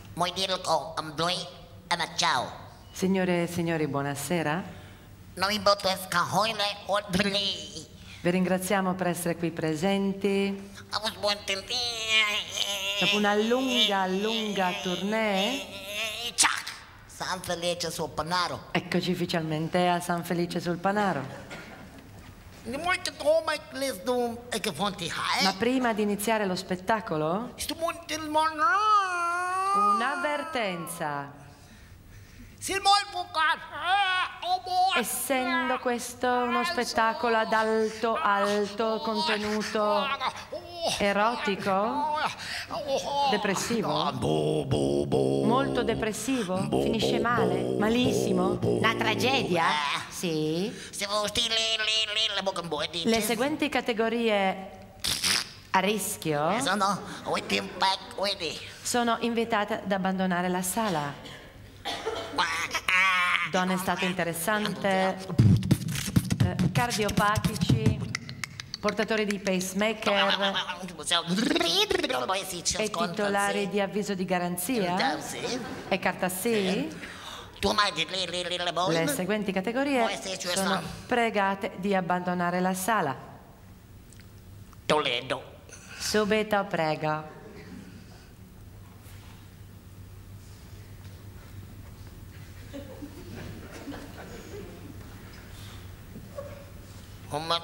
Vuoi dire ciao? Signore e signori, buonasera. Noi Vi ringraziamo per essere qui presenti. Dopo una lunga tournée, San Felice sul Panaro. eccoci ufficialmente a San Felice sul Panaro. Ma prima di iniziare lo spettacolo, un'avvertenza. Essendo questo uno spettacolo ad alto contenuto erotico, depressivo, molto depressivo, finisce male, malissimo, una tragedia, sì. Le seguenti categorie a rischio sono invitate ad abbandonare la sala. Donne in stato interessante, cardiopatici, portatori di pacemaker e titolari di avviso di garanzia e carta sì. Le seguenti categorie sono pregate di abbandonare la sala. Toledo. Subito, prego. Non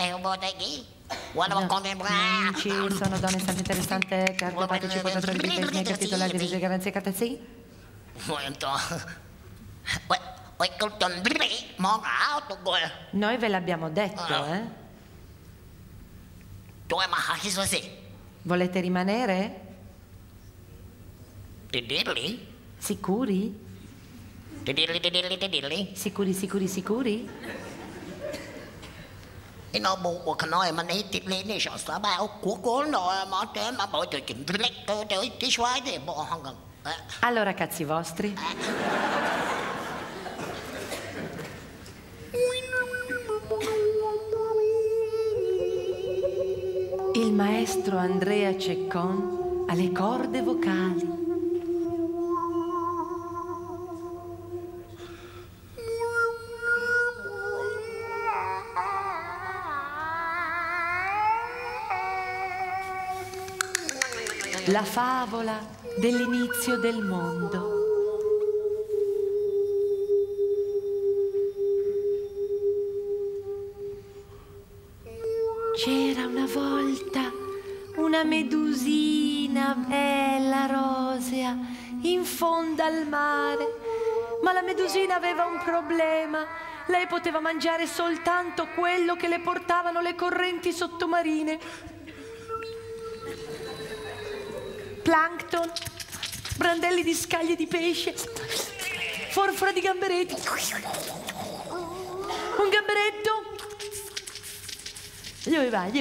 ci sono donne in stato interessante, cardiopatici, portatori di pacemaker, titolari di avviso di garanzia, carta sì. Noi ve l'abbiamo detto, eh? Volete rimanere? Sicuri? Sicuri? Allora cazzi vostri. Il maestro Andrea Ceccon alle corde vocali. La favola dell'inizio del mondo. C'era una volta una medusina bella rosea in fondo al mare, ma la medusina aveva un problema. Lei poteva mangiare soltanto quello che le portavano le correnti sottomarine. Plankton, brandelli di scaglie di pesce, forfora di gamberetti. Un gamberetto. Dove va?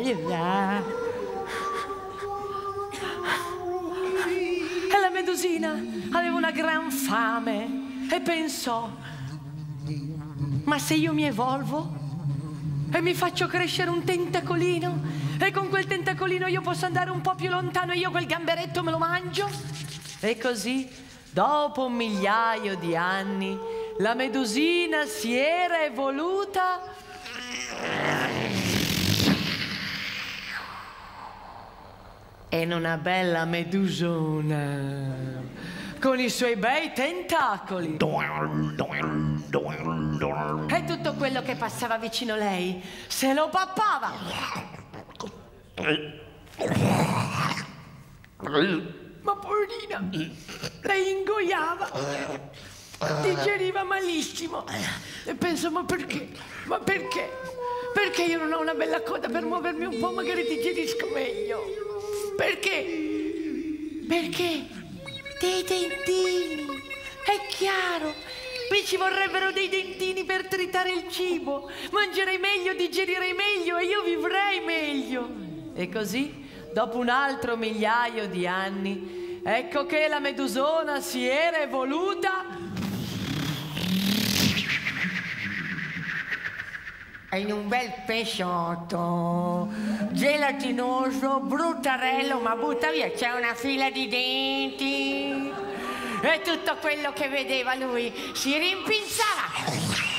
E la medusina aveva una gran fame e pensò: ma se io mi evolvo e mi faccio crescere un tentacolino, e con quel tentacolino io posso andare un po' più lontano e io quel gamberetto me lo mangio? E così, dopo 1.000.000 di anni, la medusina si era evoluta in una bella medusona con i suoi bei tentacoli. E tutto quello che passava vicino a lei se lo pappava. Ma poverina, lei ingoiava, digeriva malissimo. E penso: ma perché? Perché io non ho una bella coda per muovermi un po', magari digerisco meglio? Perché? Dei dentini, è chiaro. Mi ci vorrebbero dei dentini per tritare il cibo. Mangerei meglio, digerirei meglio e io vivrei meglio. E così, dopo un altro 1.000.000 di anni, ecco che la medusona si era evoluta in un bel pesciotto gelatinoso, bruttarello, ma butta via, c'è una fila di denti. e tutto quello che vedeva lui si rimpinzava.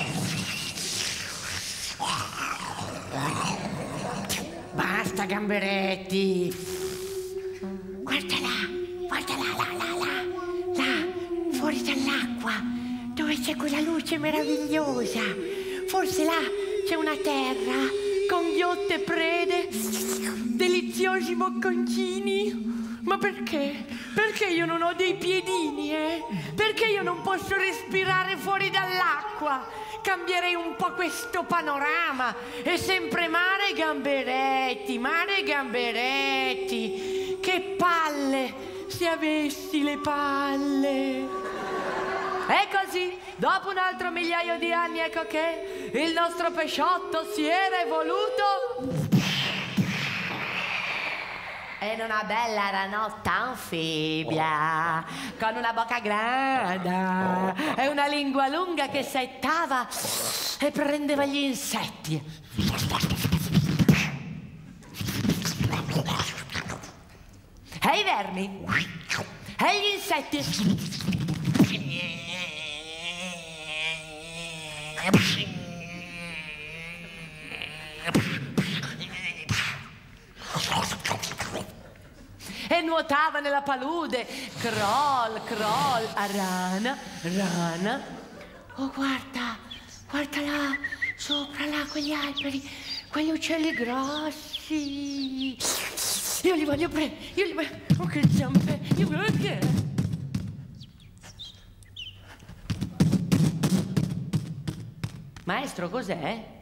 Basta, Gamberetti. Guarda là, fuori dall'acqua, dove c'è quella luce meravigliosa. Forse là c'è una terra con ghiotte prede, deliziosi bocconcini. Ma perché? Perché io non ho dei piedini, eh? Perché io non posso respirare fuori dall'acqua? Cambierei un po' questo panorama. È sempre mare, Gamberetti, mare, Gamberetti. Che palle, se avessi le palle. E così, dopo un altro migliaio di anni, ecco che il nostro pesciotto si era evoluto in una bella ranotta anfibia, con una bocca grande e una lingua lunga che settava e prendeva gli insetti. E i vermi, e gli insetti. E nuotava nella palude, crawl, crawl, rana, rana. Oh, guarda, guarda là, sopra là, quegli alberi, quegli uccelli grossi. Io li voglio prendere, io li voglio... Oh, che zampe, io voglio che... Maestro, cos'è?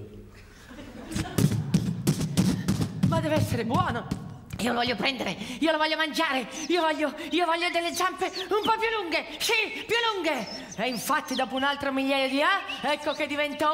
Ma deve essere buono. Io lo voglio prendere, io lo voglio mangiare, io voglio delle zampe un po' più lunghe, sì, più lunghe. E infatti dopo un altro migliaio di anni, ecco che diventa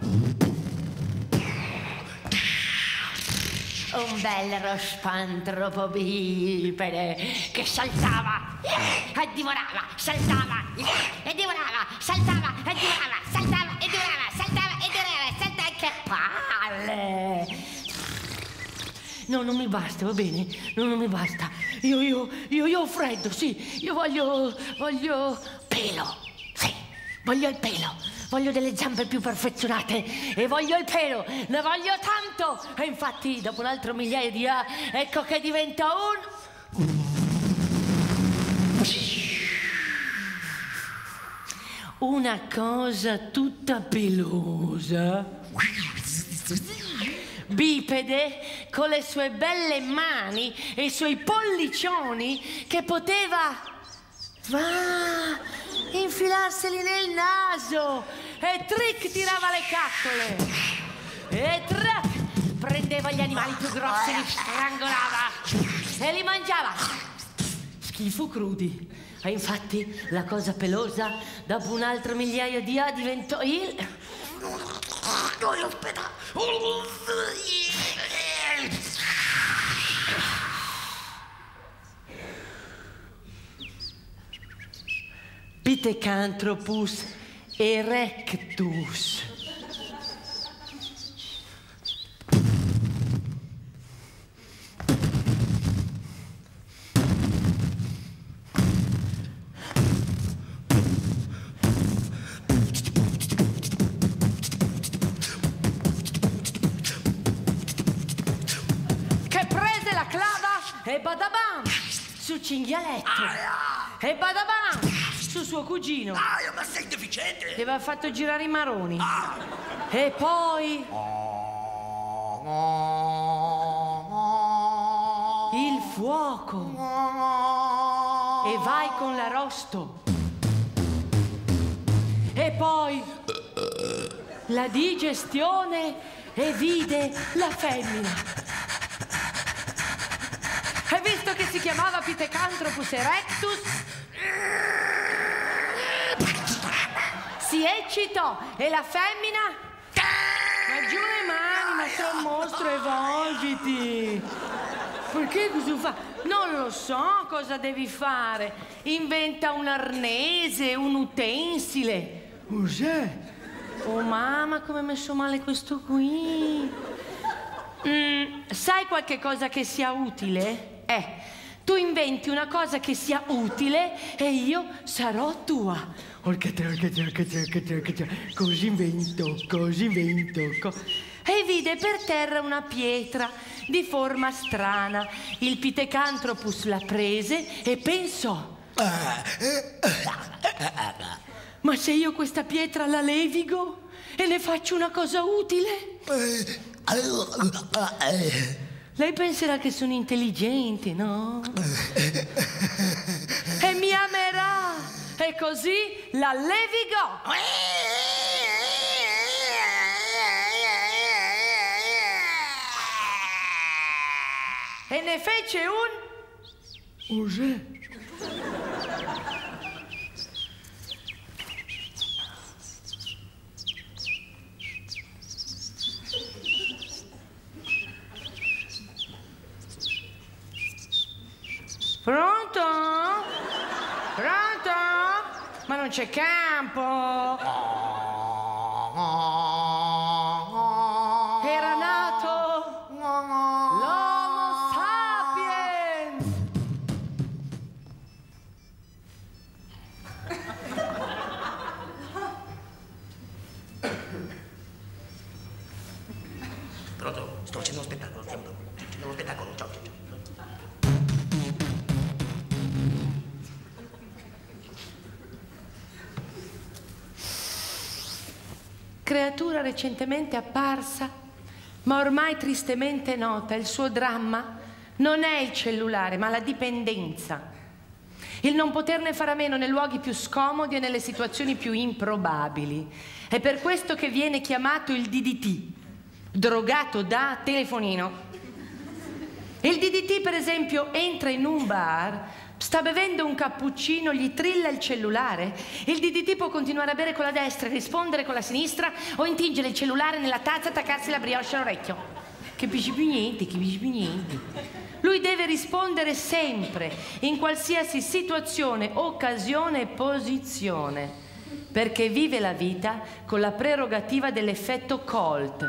un bel rospantro bipede che saltava e divorava, saltava e divorava, saltava e divorava, saltava e divorava, saltava e divorava, saltava, che palle! No, non mi basta, va bene? No, non mi basta. Io ho freddo, sì. Io voglio pelo. Sì, voglio il pelo. Voglio delle zampe più perfezionate e voglio il pelo. Ne voglio tanto. E infatti, dopo un altro migliaio di anni, ecco che diventa una cosa tutta pelosa. Bipede, con le sue belle mani e i suoi pollicioni, che poteva infilarseli nel naso e tric tirava le caccole e trac prendeva gli animali più grossi, li strangolava e li mangiava. Schifo crudi. E infatti la cosa pelosa dopo un altro migliaio di anni diventò il... Pithecanthropus erectus. E badabam su Cinghialetto. E badabam su suo cugino. Ma sei deficiente! Che aveva fatto girare i maroni. E poi il fuoco. E vai con l'arrosto. E poi la digestione e vide la femmina. E visto che si chiamava Pithecanthropus erectus, si eccitò e la femmina... Ma giù le mani, ma sei un mostro, evolviti! Perché cosa fa? Non lo so cosa devi fare. Inventa un arnese, un utensile. Cos'è? Oh mamma, come è messo male questo qui. Sai qualche cosa che sia utile? Tu inventi una cosa che sia utile e io sarò tua. Così invento. E vide per terra una pietra di forma strana. Il Pithecanthropus la prese e pensò: ma se io questa pietra la levigo e ne faccio una cosa utile? Lei penserà che sono intelligente, no? E mi amerà. E così la levigò. E ne fece un Osè. Pronto? Pronto? Ma non c'è campo. Era nato l'Homo sapiens. Pronto? Sto facendo uno spettacolo, ciao, ciao. Creatura recentemente apparsa, ma ormai tristemente nota, il suo dramma non è il cellulare, ma la dipendenza. Il non poterne fare a meno nei luoghi più scomodi e nelle situazioni più improbabili. È per questo che viene chiamato il DDT, drogato da telefonino. Il DDT, per esempio, entra in un bar, sta bevendo un cappuccino, gli trilla il cellulare. Il DDT può continuare a bere con la destra e rispondere con la sinistra, o intingere il cellulare nella tazza e attaccarsi la brioche all'orecchio. Capisci più niente. Lui deve rispondere sempre, in qualsiasi situazione, occasione e posizione, perché vive la vita con la prerogativa dell'effetto Colt.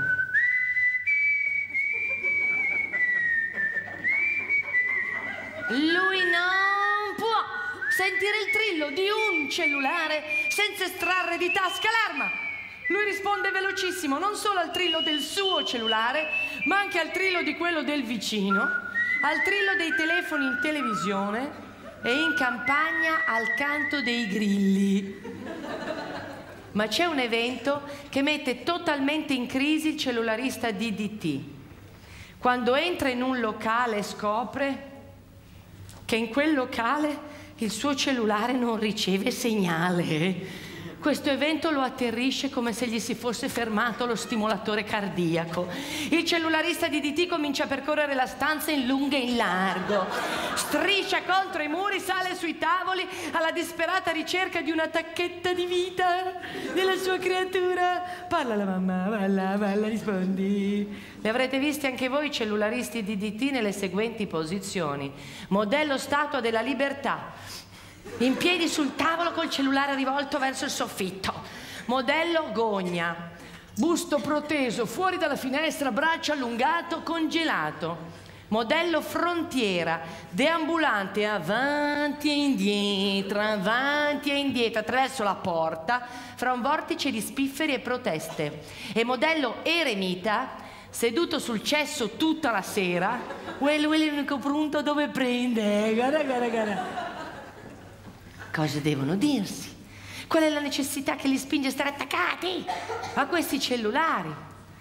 Lui non può sentire il trillo di un cellulare senza estrarre di tasca l'arma. Lui risponde velocissimo non solo al trillo del suo cellulare, ma anche al trillo di quello del vicino, al trillo dei telefoni in televisione e in campagna al canto dei grilli. Ma c'è un evento che mette totalmente in crisi il cellularista DDT. Quando entra in un locale e scopre che in quel locale il suo cellulare non riceve segnale. Questo evento lo atterrisce come se gli si fosse fermato lo stimolatore cardiaco. Il cellularista di DDT comincia a percorrere la stanza in lungo e in largo. Striscia contro i muri, sale sui tavoli alla disperata ricerca di una tacchetta di vita della sua creatura. Parla la mamma, balla, rispondi. Li avrete visti anche voi cellularisti di DDT nelle seguenti posizioni. Modello Statua della Libertà, in piedi sul tavolo col cellulare rivolto verso il soffitto. Modello Gogna, busto proteso fuori dalla finestra, braccio allungato, congelato. Modello Frontiera, deambulante avanti e indietro attraverso la porta fra un vortice di spifferi e proteste. E modello Eremita, seduto sul cesso tutta la sera, quello è l'unico punto dove prende. Guarda. Cosa devono dirsi? Qual è la necessità che li spinge a stare attaccati a questi cellulari?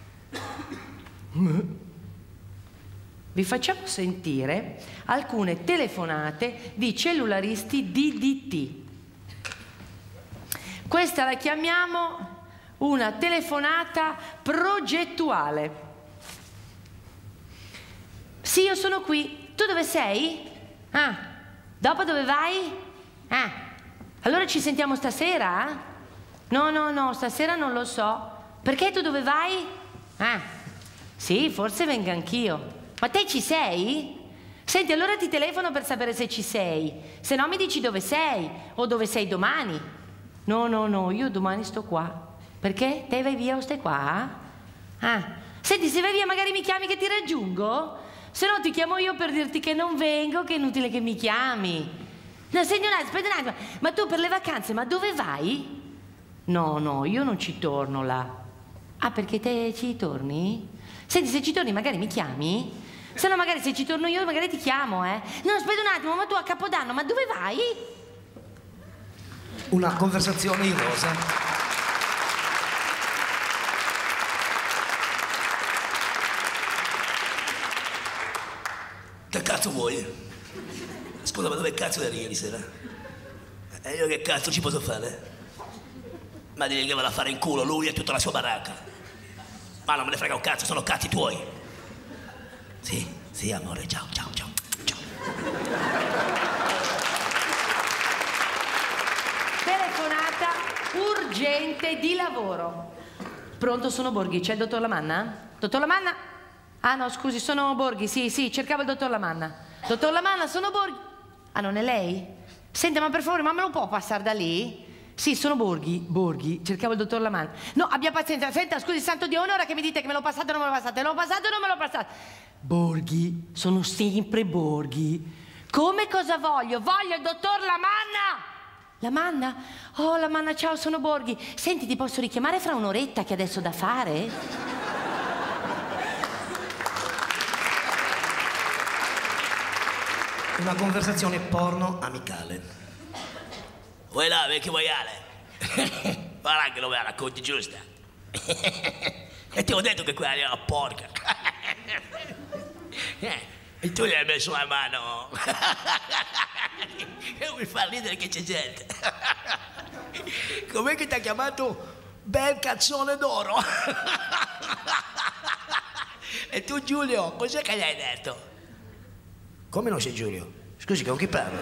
Vi facciamo sentire alcune telefonate di cellularisti DDT. Questa la chiamiamo una telefonata progettuale. Sì, io sono qui. Tu dove sei? Ah, dopo dove vai? Ah, allora ci sentiamo stasera? No, stasera non lo so. Perché tu dove vai? Ah, sì, forse vengo anch'io. Ma te ci sei? Senti, allora ti telefono per sapere se ci sei. Se no mi dici dove sei o dove sei domani. No, io domani sto qua. Perché? Te vai via o stai qua? Ah, senti, se vai via magari mi chiami che ti raggiungo? Se no ti chiamo io per dirti che non vengo, che è inutile che mi chiami. No, senti un attimo, aspetta un attimo. Ma tu per le vacanze, ma dove vai? No, io non ci torno là. Ah, perché te ci torni? Senti, se ci torni magari mi chiami? Se no magari se ci torno io magari ti chiamo, No, aspetta un attimo, ma tu a Capodanno, ma dove vai? Una conversazione in rosa. Che cazzo vuoi? Scusa, ma dove cazzo eri ieri sera? E io che cazzo ci posso fare? Ma devi che vada a fare in culo lui e tutta la sua baracca. Ma non me ne frega un cazzo, sono cazzi tuoi. Sì, amore, ciao. Telefonata urgente di lavoro. Pronto, sono Borghi, c'è il dottor Lamanna? Dottor Lamanna? Ah no, scusi, sono Borghi, sì, cercavo il dottor Lamanna. Dottor Lamanna, sono Borghi. Ah, non è lei? Senta, ma per favore, ma me lo può passare da lì? Sì, sono Borghi, cercavo il dottor Lamanna. No, abbia pazienza, senta, scusi, santo Dio, un'ora che mi dite che me lo passate o non me lo passate, me lo passate o non me lo passate? Borghi, sono sempre Borghi. Come cosa voglio? Voglio il dottor Lamanna! Lamanna? Oh, Lamanna, ciao, sono Borghi. Senti, ti posso richiamare fra un'oretta che adesso ho da fare? Una conversazione porno amicale. Vuoi là, vecchio maiale? Guarda che non me la racconti giusta. E ti ho detto che quella era una porca. E tu gli hai messo la mano. E mi fa ridere che c'è gente. Com'è che ti ha chiamato bel cazzone d'oro? E tu, Giulio, cos'è che gli hai detto? Come non sei Giulio? Scusi, con chi parlo?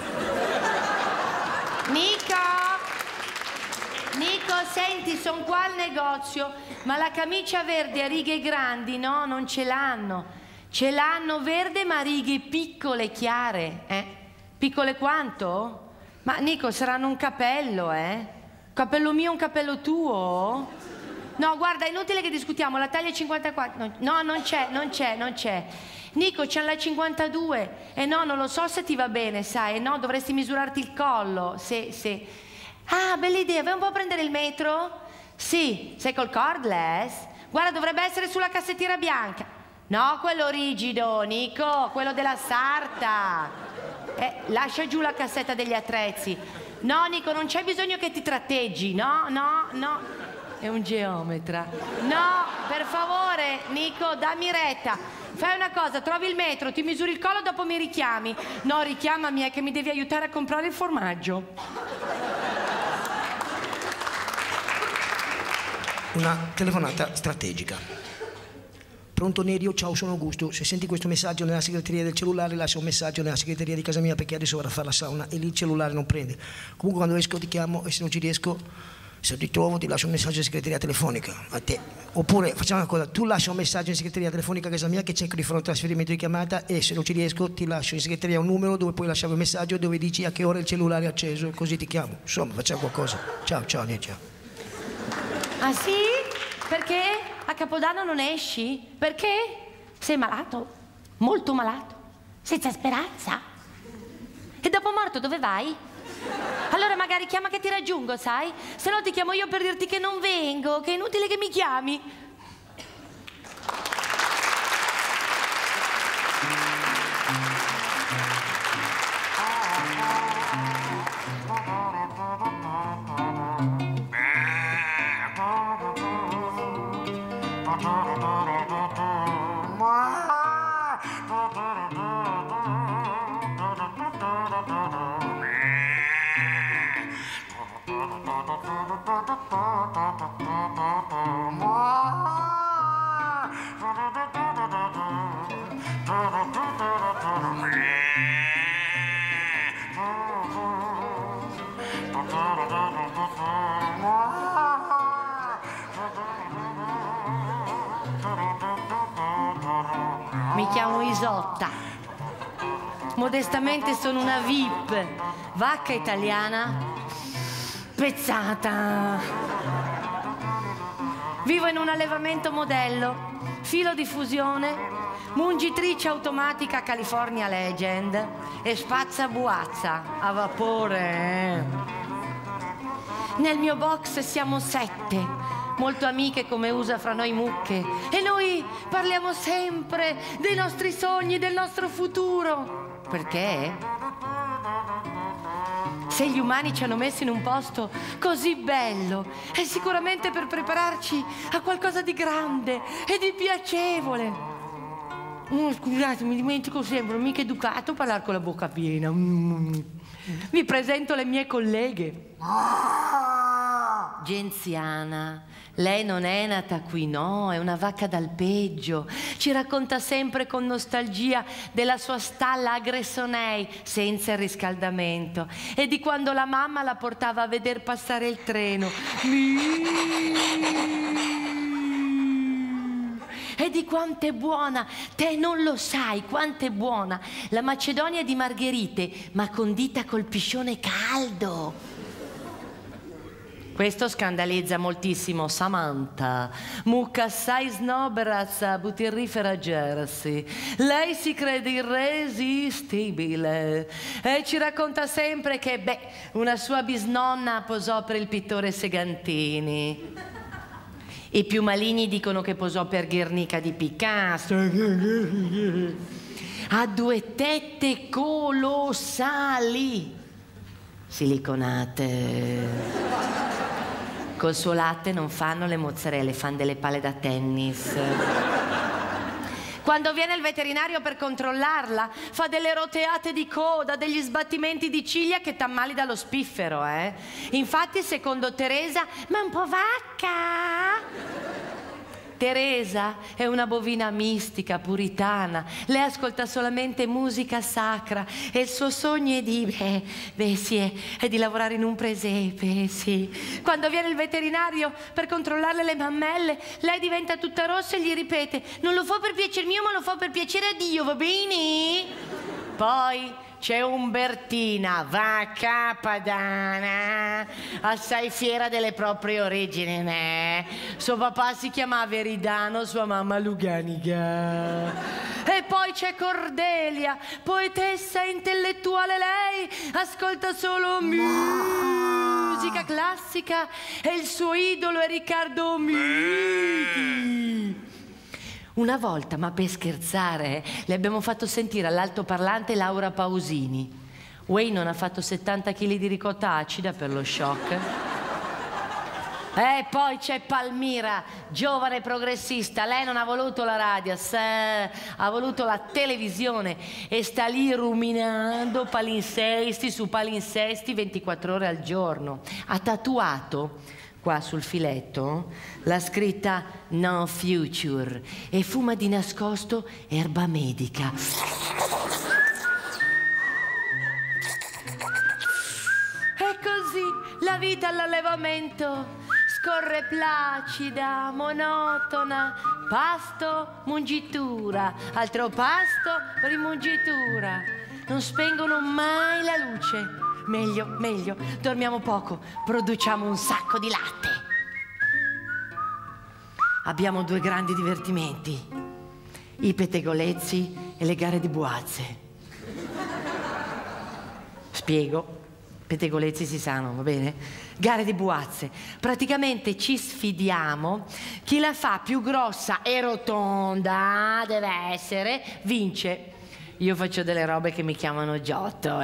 Nico, senti, sono qua al negozio, ma la camicia verde a righe grandi, no, non ce l'hanno. Ce l'hanno verde ma a righe piccole, chiare, Piccole quanto? Ma Nico, saranno un capello, Capello mio, un capello tuo? No, guarda, è inutile che discutiamo, la taglia è 54. No, non c'è. Nico, c'è la 52. No, non lo so se ti va bene, sai. No, dovresti misurarti il collo. Sì. Ah, bella idea, vai un po' a prendere il metro? Sì, sei col cordless? Guarda, dovrebbe essere sulla cassettiera bianca. No, quello rigido, Nico, quello della sarta. Lascia giù la cassetta degli attrezzi. No, Nico, non c'è bisogno che ti tratteggi. No. È un geometra. No, per favore, Nico, dammi retta. Fai una cosa, trovi il metro, ti misuri il collo, dopo mi richiami. No, richiamami, è che mi devi aiutare a comprare il formaggio. Una telefonata strategica. Pronto Nerio, ciao, sono Augusto. Se senti questo messaggio nella segreteria del cellulare, lascia un messaggio nella segreteria di casa mia perché adesso vado a fare la sauna e lì il cellulare non prende. Comunque quando esco ti chiamo e se non ci riesco, se ti trovo ti lascio un messaggio in segreteria telefonica a te. Oppure facciamo una cosa, tu lascia un messaggio in segreteria telefonica a casa mia che cerco di fare un trasferimento di chiamata e se non ci riesco ti lascio in segreteria un numero dove puoi lasciare un messaggio dove dici a che ora il cellulare è acceso e così ti chiamo. Insomma, facciamo qualcosa. Ciao, Nia, ciao. Ah sì? Perché? A Capodanno non esci? Perché? Sei malato? Molto malato? Senza speranza? E dopo morto dove vai? Allora magari chiama che ti raggiungo, sai? Se no ti chiamo io per dirti che non vengo, che è inutile che mi chiami. Mi chiamo Isotta. Modestamente sono una VIP, vacca italiana, pezzata. Vivo in un allevamento modello, filo di fusione, mungitrice automatica California Legend e spazzabuazza a vapore. Nel mio box siamo 7, molto amiche come usa fra noi mucche, e noi parliamo sempre dei nostri sogni, del nostro futuro. Perché? Se gli umani ci hanno messi in un posto così bello, è sicuramente per prepararci a qualcosa di grande e di piacevole. Scusate, mi dimentico sempre, non mica educato parlare con la bocca piena. Vi presento le mie colleghe. Genziana, lei non è nata qui, no, è una vacca d'alpeggio. Ci racconta sempre con nostalgia della sua stalla a Gressonei senza il riscaldamento e di quando la mamma la portava a veder passare il treno. E di quanto è buona, te non lo sai quanto è buona la macedonia di margherite, ma condita col piscione caldo. Questo scandalizza moltissimo Samantha, mucca assai snob, butirifera Jersey. Lei si crede irresistibile e ci racconta sempre che, una sua bisnonna posò per il pittore Segantini. I più maligni dicono che posò per Guernica di Picasso. Ha 2 tette colossali, siliconate. Col suo latte non fanno le mozzarelle, fanno delle palle da tennis. Quando viene il veterinario per controllarla, fa delle roteate di coda, degli sbattimenti di ciglia che t'ammali dallo spiffero, eh? Infatti, secondo Teresa, ma un po' vacca. Teresa è una bovina mistica, puritana. Lei ascolta solamente musica sacra e il suo sogno è di, è di lavorare in un presepe, sì. Quando viene il veterinario per controllarle le mammelle, lei diventa tutta rossa e gli ripete: non lo fa per piacere mio, ma lo fa per piacere a Dio, va bene? Poi c'è Umbertina, vacca padana, assai fiera delle proprie origini, né? Suo papà si chiamava Eridano, sua mamma Luganica. E poi c'è Cordelia, poetessa intellettuale lei, ascolta solo musica classica e il suo idolo è Riccardo Miti. Una volta, ma per scherzare, le abbiamo fatto sentire all'altoparlante Laura Pausini. Wayne non ha fatto 70 kg di ricotta acida per lo shock. E poi c'è Palmira, giovane progressista. Lei non ha voluto la radio, ha voluto la televisione e sta lì ruminando palinsesti su palinsesti 24 ore al giorno. Ha tatuato qua sul filetto la scritta No Future e fuma di nascosto erba medica. E così la vita all'allevamento scorre placida, monotona, pasto, mungitura, altro pasto, rimungitura. Non spengono mai la luce. Meglio, dormiamo poco, produciamo un sacco di latte. Abbiamo 2 grandi divertimenti: i pettegolezzi e le gare di boazze. Spiego. Pettegolezzi si sanno, va bene? Gare di boazze. Praticamente ci sfidiamo, chi la fa più grossa e rotonda, deve essere, vince. Io faccio delle robe che mi chiamano Giotto,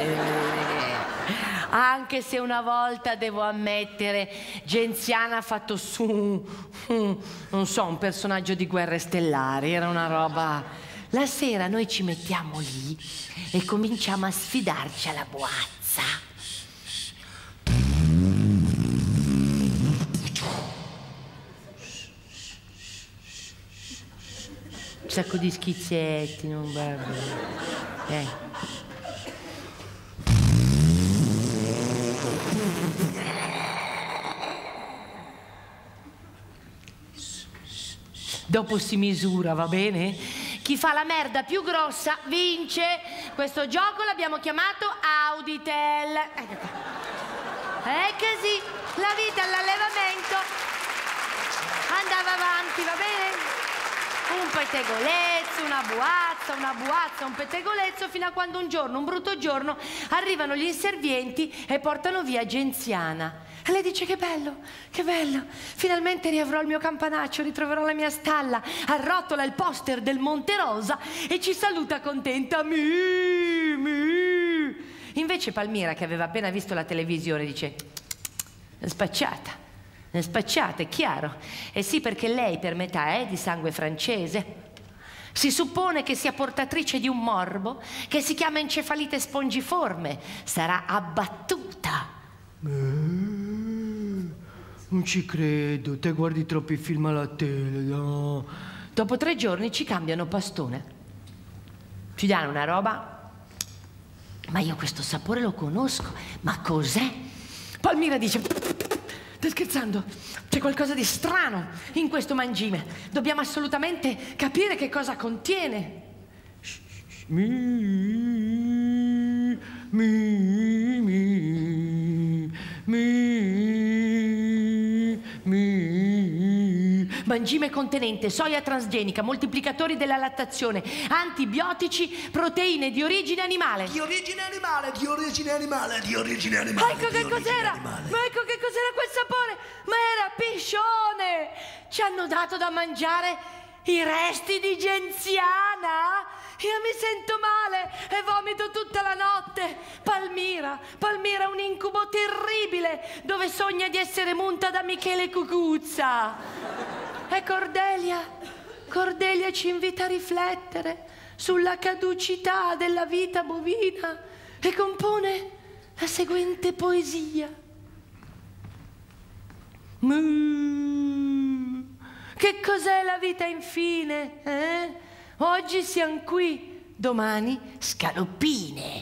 Anche se una volta, devo ammettere, Genziana ha fatto su, non so, un personaggio di Guerre Stellari, era una roba. La sera noi ci mettiamo lì e cominciamo a sfidarci alla boazza. Un sacco di schizzetti, non guarda. Dopo si misura, va bene? Chi fa la merda più grossa vince. Questo gioco l'abbiamo chiamato Auditel. E così la vita all'allevamento andava avanti, va bene? Un pettegolezzo, una buazza, un pettegolezzo, fino a quando un giorno, un brutto giorno, arrivano gli inservienti e portano via Genziana. E lei dice: che bello, finalmente riavrò il mio campanaccio, ritroverò la mia stalla. Arrotola il poster del Monte Rosa e ci saluta contenta. Invece Palmira, che aveva appena visto la televisione, dice: è spacciata, è chiaro. E sì, perché lei per metà è di sangue francese. Si suppone che sia portatrice di un morbo che si chiama encefalite spongiforme. Sarà abbattuta. Non ci credo, te guardi troppi film alla tele, no. Dopo 3 giorni ci cambiano pastone. Ci danno una roba. Ma io questo sapore lo conosco. Ma cos'è? Palmira dice: stai scherzando? C'è qualcosa di strano in questo mangime. Dobbiamo assolutamente capire che cosa contiene. Mangime contenente soia transgenica, moltiplicatori della lattazione, antibiotici, proteine di origine animale. Di origine animale. Ecco che cos'era! Ma ecco che cos'era quel sapore! Ma era piscione! Ci hanno dato da mangiare i resti di Genziana! Io mi sento male e vomito tutta la notte. Palmira è un incubo terribile dove sogna di essere munta da Michele Cucuzza. E Cordelia ci invita a riflettere sulla caducità della vita bovina e compone la seguente poesia. Che cos'è la vita infine? Oggi siamo qui, domani scaloppine.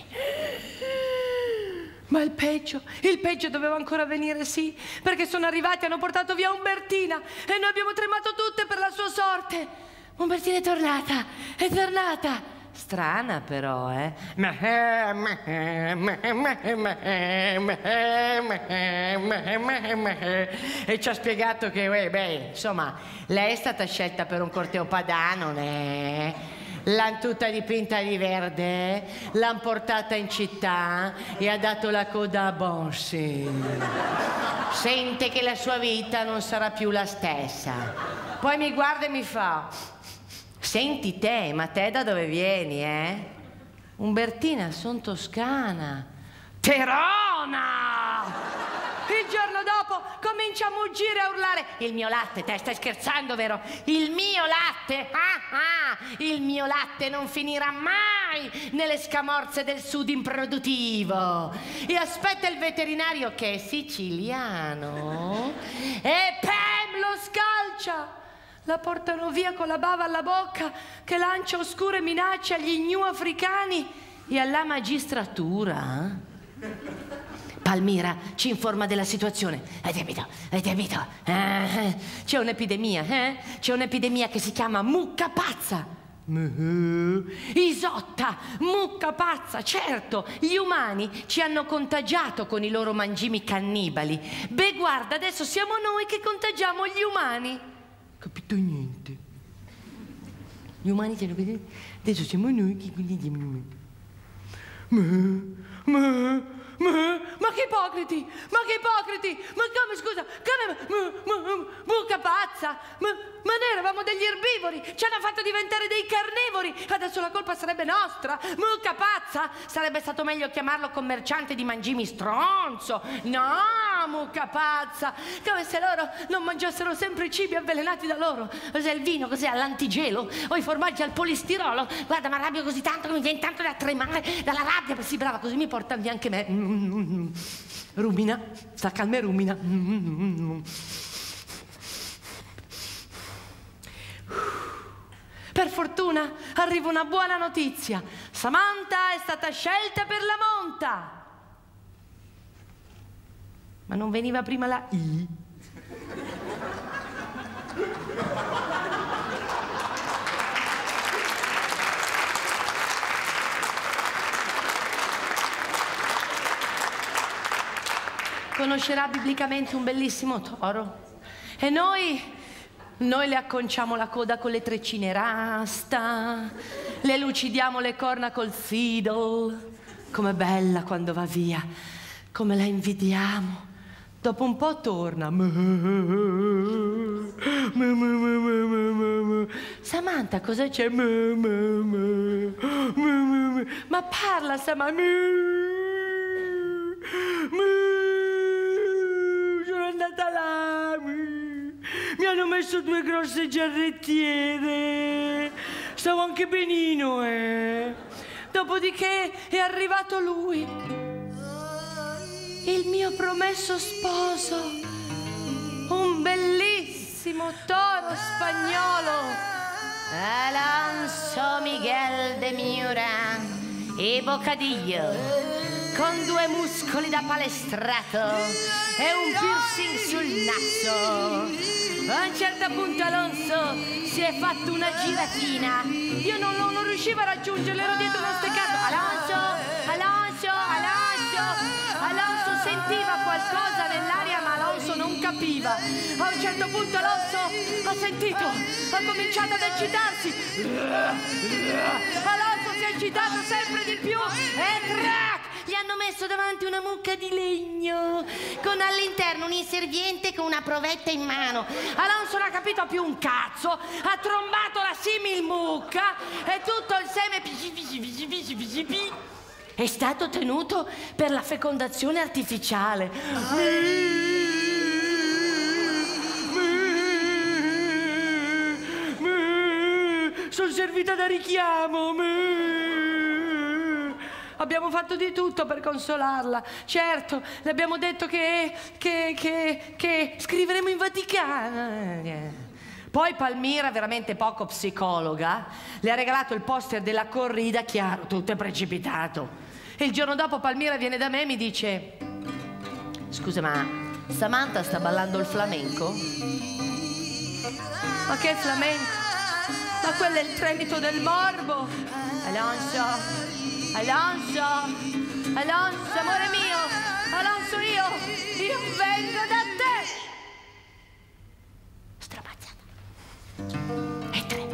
Ma il peggio doveva ancora venire, sì, perché sono arrivati, hanno portato via Umbertina e noi abbiamo tremato tutte per la sua sorte. Umbertina è tornata. Strana però, E ci ha spiegato che, insomma, lei è stata scelta per un corteo padano, l'han tutta dipinta di verde, l'han portata in città e ha dato la coda a Bonsi. Sente che la sua vita non sarà più la stessa. Poi mi guarda e mi fa: senti te, ma te da dove vieni, Umbertina, son toscana. Terona! Il giorno dopo comincia a muggire e a urlare: il mio latte, te stai scherzando, vero? Il mio latte? Il mio latte non finirà mai nelle scamorze del sud improduttivo. E aspetta il veterinario che è siciliano e Pem lo scalcia. La portano via con la bava alla bocca che lancia oscure minacce agli gnu africani e alla magistratura. Palmira ci informa della situazione. Hai capito? C'è un'epidemia, C'è un'epidemia che si chiama mucca pazza. Isotta, mucca pazza, certo, gli umani ci hanno contagiato con i loro mangimi cannibali. Beh, guarda, adesso siamo noi che contagiamo gli umani. Capito niente. Gli umani ci hanno contagiato, adesso siamo noi che contagiamo gli umani. Ma che ipocriti! Ma come, scusa? Mucca pazza! Ma noi eravamo degli erbivori! Ci hanno fatto diventare dei carnivori! Adesso la colpa sarebbe nostra! Mucca pazza! Sarebbe stato meglio chiamarlo commerciante di mangimi stronzo! No, mucca pazza! Come se loro non mangiassero sempre i cibi avvelenati da loro! Cos'è il vino? Cos'è all'antigelo? O i formaggi al polistirolo? Guarda, mi arrabbio così tanto che mi viene tanto da tremare dalla rabbia! Sì, brava, così mi porta via anche me! Rumina, sta calma e rumina. Per fortuna arriva una buona notizia. Samantha è stata scelta per la monta. Ma non veniva prima la I? Conoscerà biblicamente un bellissimo toro. E noi Noi le acconciamo la coda con le treccine rasta, le lucidiamo le corna col fiddle. Com'è bella quando va via, come la invidiamo. Dopo un po' torna. Samantha, cosa c'è? Ma parla, Samantha. Sono andata là. Mi hanno messo 2 grosse giarrettiere. Stavo anche benino, Dopodiché è arrivato lui, il mio promesso sposo, un bellissimo toro spagnolo, Alonso Miguel de Miura e Bocadillo, con 2 muscoli da palestrato e un piercing sul naso. A un certo punto Alonso si è fatto una giratina. Io non riuscivo a raggiungerlo, ero dietro uno steccato. Alonso sentiva qualcosa nell'aria, ma Alonso non capiva. A un certo punto Alonso ha sentito, ha cominciato ad eccittarsi. Alonso si è eccitato sempre di più e crack! Gli hanno messo davanti una mucca di legno con all'interno un inserviente con una provetta in mano. Alonso non ha capito più un cazzo, ha trombato la simil mucca e tutto il seme è stato tenuto per la fecondazione artificiale. Sono servita da richiamo. Abbiamo fatto di tutto per consolarla. Certo, le abbiamo detto che scriveremo in Vaticano. Poi Palmira, veramente poco psicologa, le ha regalato il poster della corrida, chiaro, tutto è precipitato. E il giorno dopo Palmira viene da me e mi dice: scusa, ma Samantha sta ballando il flamenco? Ma che flamenco? Ma quello è il tremito del morbo. Alonso, amore mio, Alonso, io vengo da te. Stramazzata. E 3.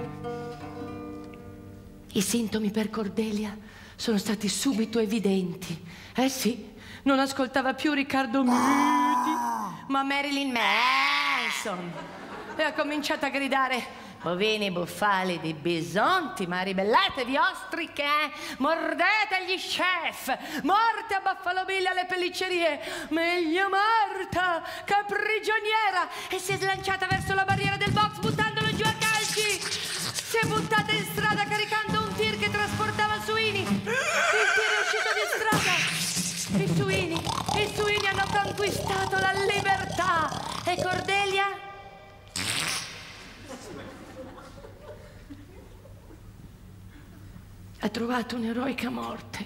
I sintomi per Cordelia sono stati subito evidenti. Sì, non ascoltava più Riccardo Muti, ma Marilyn Manson. E ha cominciato a gridare: bovini, bufali di bisonti, ma ribellatevi ostriche, mordete gli chef, morte a Buffalo Bill alle pelliccerie, meglio morta che prigioniera. E si è slanciata verso la barriera del box buttandolo giù a calci. Si è buttata in strada caricando un tir che trasportava suini. Il tir è uscito di strada. I suini hanno conquistato la libertà. E Cordelia? Ha trovato un'eroica morte.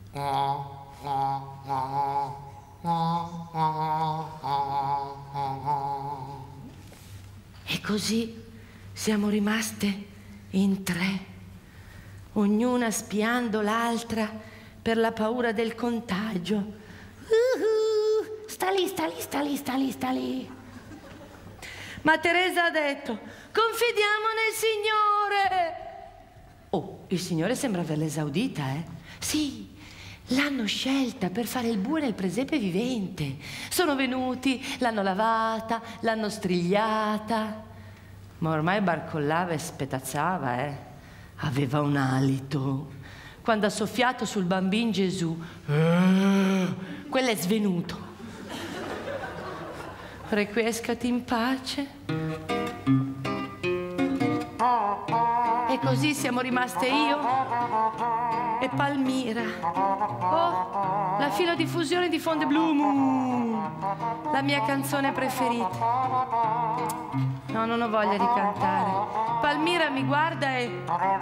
E così siamo rimaste in 3, ognuna spiando l'altra per la paura del contagio. Sta lì. Ma Teresa ha detto: confidiamo nel Signore. Oh, il Signore sembra averla esaudita, Sì, l'hanno scelta per fare il bue nel presepe vivente. Sono venuti, l'hanno lavata, l'hanno strigliata. Ma ormai barcollava e spetazzava, Aveva un alito. Quando ha soffiato sul bambino Gesù, quello è svenuto. Requiescati in pace. E così siamo rimaste io e Palmira. Oh, la filodiffusione diffonde Blue Moon, la mia canzone preferita. No, non ho voglia di cantare. Palmira mi guarda e...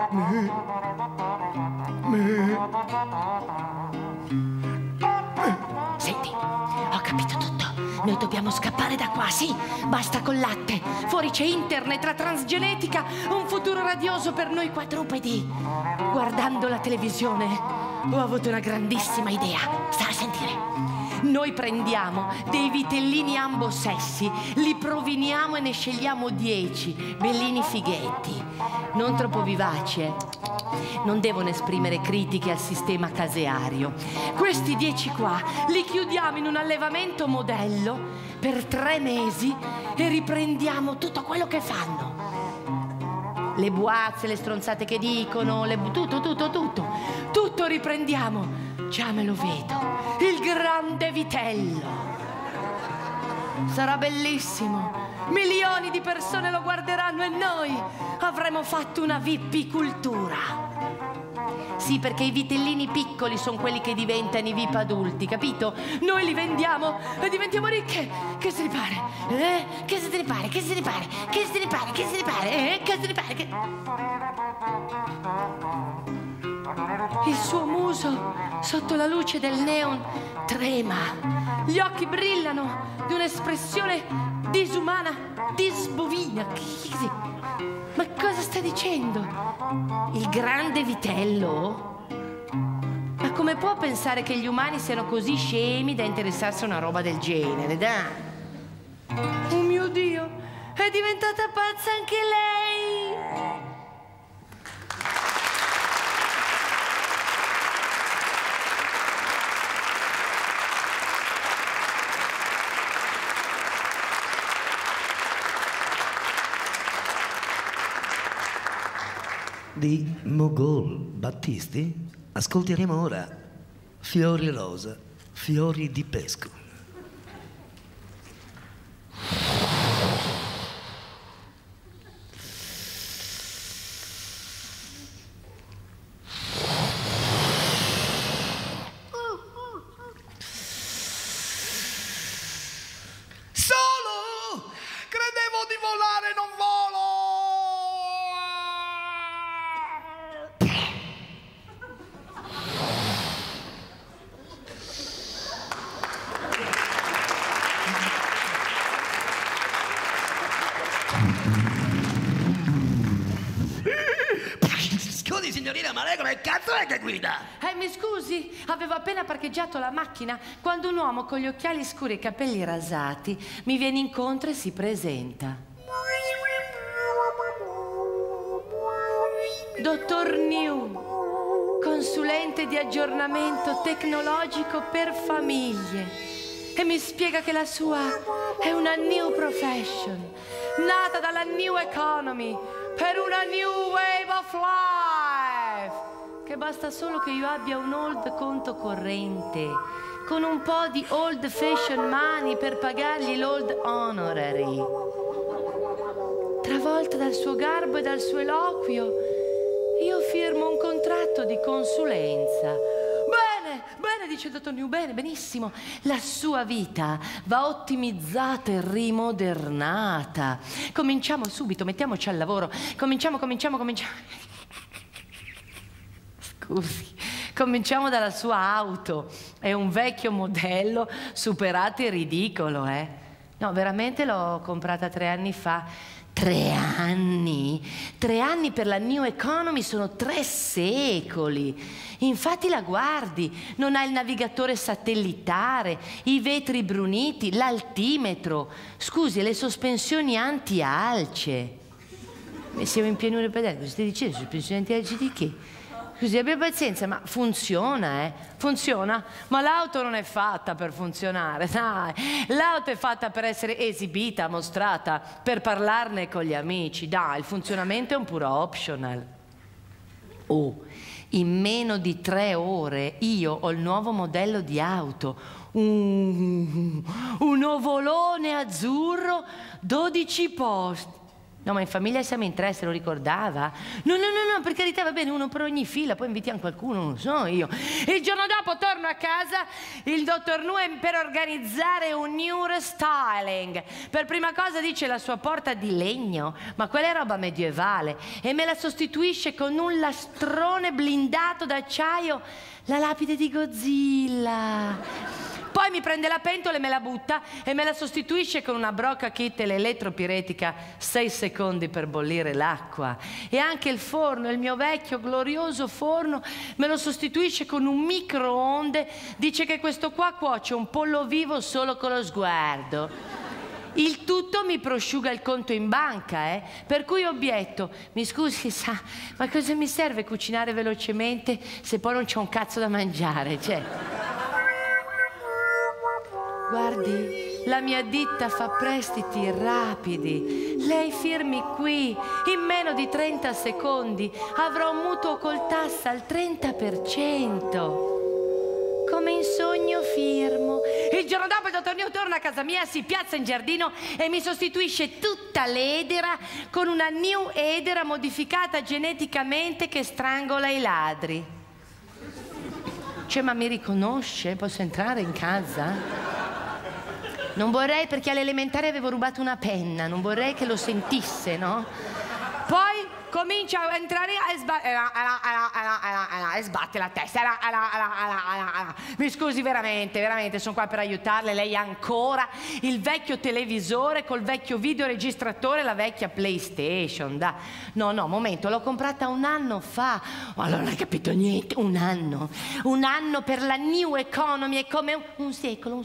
Senti, ho capito tutto. Noi dobbiamo scappare da qua, sì, basta col latte. Fuori c'è internet, la transgenetica, un futuro radioso per noi quadrupedi. Guardando la televisione ho avuto una grandissima idea. Sta a sentire. Noi prendiamo dei vitellini ambosessi, li proviniamo e ne scegliamo 10, bellini fighetti, non troppo vivaci, non devono esprimere critiche al sistema caseario. Questi 10 qua li chiudiamo in un allevamento modello per 3 mesi e riprendiamo tutto quello che fanno. Le buazze, le stronzate che dicono, tutto riprendiamo. Già me lo vedo, il grande vitello. Sarà bellissimo, milioni di persone lo guarderanno e noi avremo fatto una vippicultura. Sì, perché i vitellini piccoli sono quelli che diventano i VIP adulti, capito? Noi li vendiamo e diventiamo ricche. Che se ne pare? Che se ne pare? Che se ne pare? Che se ne pare? Che se ne pare? Che se ne pare? Il suo muso, sotto la luce del neon, trema. Gli occhi brillano di un'espressione disumana, disbovina. Ma cosa sta dicendo? Il grande vitello? Ma come può pensare che gli umani siano così scemi da interessarsi a una roba del genere, dai? Oh mio Dio, è diventata pazza anche lei! Di Mogol Battisti ascolteremo ora Fiori rosa, fiori di pesco. Solo! Credevo di volare, non volo! Scusi signorina, ma lei come cazzo è che guida? Mi scusi, avevo appena parcheggiato la macchina quando un uomo con gli occhiali scuri e i capelli rasati mi viene incontro e si presenta. Dottor New, consulente di aggiornamento tecnologico per famiglie, e mi spiega che la sua è una new profession, nata dalla new economy per una new wave of life, che basta solo che io abbia un old conto corrente con un po' di old fashion money per pagargli l'old honorary. Travolta dal suo garbo e dal suo eloquio, io firmo un contratto di consulenza. Bene, dice il dottor New, bene, benissimo. La sua vita va ottimizzata e rimodernata. Cominciamo subito, mettiamoci al lavoro. Cominciamo. Scusi, cominciamo dalla sua auto. È un vecchio modello, superato e ridicolo, eh? No, veramente l'ho comprata 3 anni fa. 3 anni? 3 anni per la New Economy sono 3 secoli. Infatti la guardi, non ha il navigatore satellitare, i vetri bruniti, l'altimetro. Scusi, le sospensioni anti-alce. Siamo in pianura pedale, cosa stai dicendo? Sospensioni anti-alce di che? Scusi, abbia pazienza, ma funziona, Funziona? Ma l'auto non è fatta per funzionare, dai. L'auto è fatta per essere esibita, mostrata, per parlarne con gli amici. Dai, il funzionamento è un puro optional. Oh, in meno di 3 ore io ho il nuovo modello di auto. Un ovolone azzurro, 12 posti. No, ma in famiglia siamo in 3, se lo ricordava? No, per carità, va bene, uno per ogni fila, poi invitiamo qualcuno, non so io. Il giorno dopo torno a casa, il dottor Nue per organizzare un new restyling. Per prima cosa dice la sua porta di legno, ma quella è roba medievale, e me la sostituisce con un lastrone blindato d'acciaio, la lapide di Godzilla. Poi mi prende la pentola e me la butta e me la sostituisce con una Broca Kittel elettropiretica, 6 secondi per bollire l'acqua. E anche il forno, il mio vecchio glorioso forno, me lo sostituisce con un microonde. Dice che questo qua cuoce un pollo vivo solo con lo sguardo. Il tutto mi prosciuga il conto in banca, per cui obietto: mi scusi, sa, ma cosa mi serve cucinare velocemente se poi non c'è un cazzo da mangiare, cioè. Guardi, la mia ditta fa prestiti rapidi. Lei firmi qui, in meno di 30 secondi avrò un mutuo col tassa al 30%. Come in sogno firmo. Il giorno dopo il dottor New torna a casa mia, si piazza in giardino e mi sostituisce tutta l'edera con una New Edera modificata geneticamente che strangola i ladri. Cioè, ma mi riconosce? Posso entrare in casa? Non vorrei, perché all'elementare avevo rubato una penna, non vorrei che lo sentisse, no? Poi comincia a entrare e sbatte la testa. Mi scusi, veramente, sono qua per aiutarle. Lei ha ancora il vecchio televisore col vecchio videoregistratore, la vecchia PlayStation. No, momento, l'ho comprata un anno fa. Allora non hai capito niente. Un anno per la New Economy è come un secolo.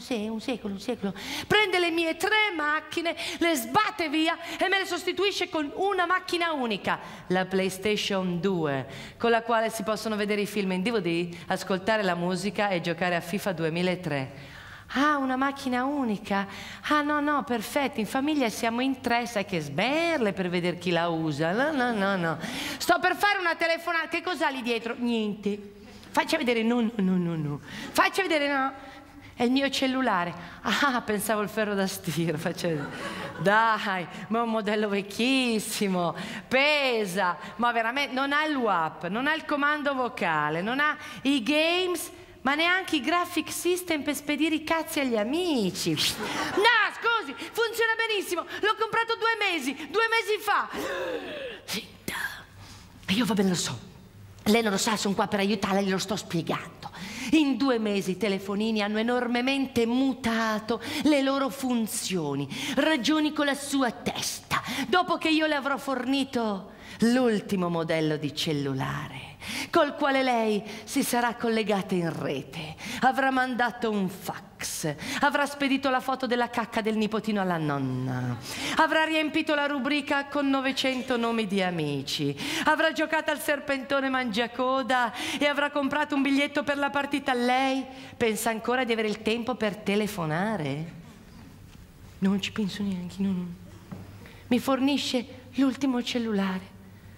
Prende le mie 3 macchine, le sbatte via e me le sostituisce con una macchina unica, la PlayStation 2, con la quale si possono vedere i film in DVD, ascoltare la musica e giocare a FIFA 2003. Ah, una macchina unica? Ah, no, perfetto, in famiglia siamo in 3, sai che sberle per vedere chi la usa. No. Sto per fare una telefonata, che cos'ha lì dietro? Niente. Faccia vedere, no. Faccia vedere, no. È il mio cellulare. Ah, pensavo il ferro da stiro. Faccia vedere. Dai, ma è un modello vecchissimo, pesa, ma veramente non ha il WAP, non ha il comando vocale, non ha i games, ma neanche i graphic system per spedire i cazzi agli amici. No, scusi, funziona benissimo, l'ho comprato 2 mesi fa. Zitta. Io vabbè lo so, lei non lo sa, sono qua per aiutarla, glielo sto spiegando. In 2 mesi i telefonini hanno enormemente mutato le loro funzioni, ragioni con la sua testa, dopo che io le avrò fornito l'ultimo modello di cellulare, col quale lei si sarà collegata in rete, avrà mandato un fax, avrà spedito la foto della cacca del nipotino alla nonna, avrà riempito la rubrica con 900 nomi di amici, avrà giocato al serpentone mangiacoda e avrà comprato un biglietto per la partita. Lei pensa ancora di avere il tempo per telefonare? Non ci penso neanche, no. Mi fornisce l'ultimo cellulare.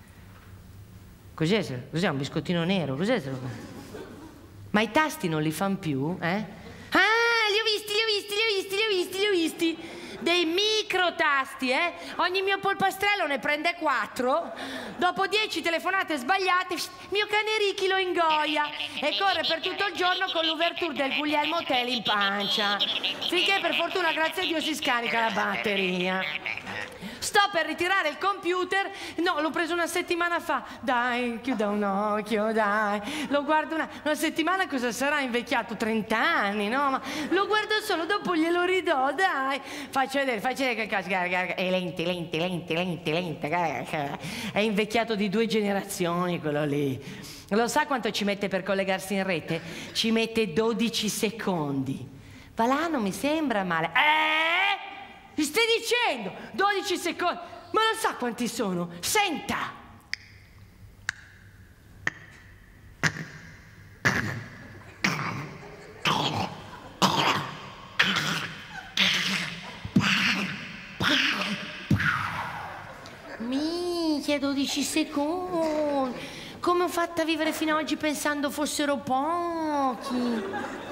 Cos'è? Cos'è un biscottino nero? Cos'è? Ma i tasti non li fanno più, eh? Ah, li ho visti! Dei microtasti, eh? Ogni mio polpastrello ne prende 4. Dopo 10 telefonate sbagliate, mio cane Ricky lo ingoia e corre per tutto il giorno con l'ouverture del Guglielmo Hotel in pancia, finché per fortuna, grazie a Dio, si scarica la batteria. Sto per ritirare il computer, no, l'ho preso una settimana fa. Dai, chiuda un occhio, dai. Lo guardo una settimana, cosa sarà invecchiato? 30 anni, no? Ma lo guardo solo, dopo glielo ridò, dai. Faccio vedere che cazzo. È lenti. È invecchiato di 2 generazioni quello lì. Lo sa quanto ci mette per collegarsi in rete? Ci mette 12 secondi. Va là, non mi sembra male. Mi stai dicendo? 12 secondi? Ma non sa quanti sono? Senta! Minchia, 12 secondi! Come ho fatto a vivere fino ad oggi pensando fossero pochi?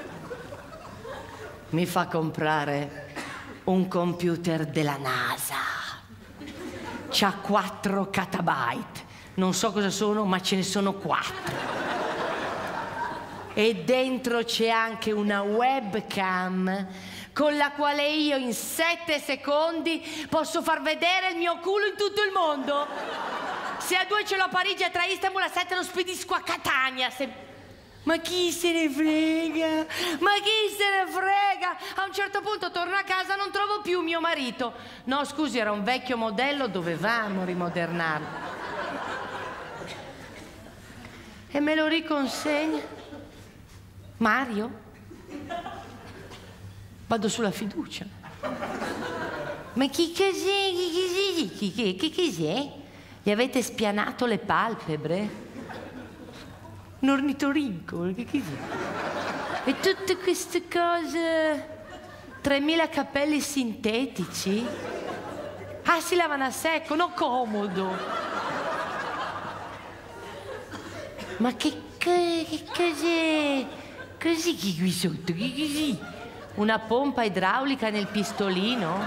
Mi fa comprare un computer della NASA. C'ha 4 catabyte. Non so cosa sono, ma ce ne sono 4. E dentro c'è anche una webcam con la quale io in 7 secondi posso far vedere il mio culo in tutto il mondo. Se a 2 ce l'ho a Parigi e a 3 a Istanbul, a 7 lo spedisco a Catania. Ma chi se ne frega? Ma chi se ne frega? A un certo punto torno a casa, non trovo più mio marito. No, scusi, era un vecchio modello, dovevamo rimodernarlo. E me lo riconsegna. Mario? Vado sulla fiducia. Ma che cos'è? Che cos'è? Gli avete spianato le palpebre? Un ornitorinco? Che cos'è? E tutte queste cose... 3000 capelli sintetici? Ah, si lavano a secco, no, comodo. Ma che cos'è? Così che qui sotto? Che così? Una pompa idraulica nel pistolino?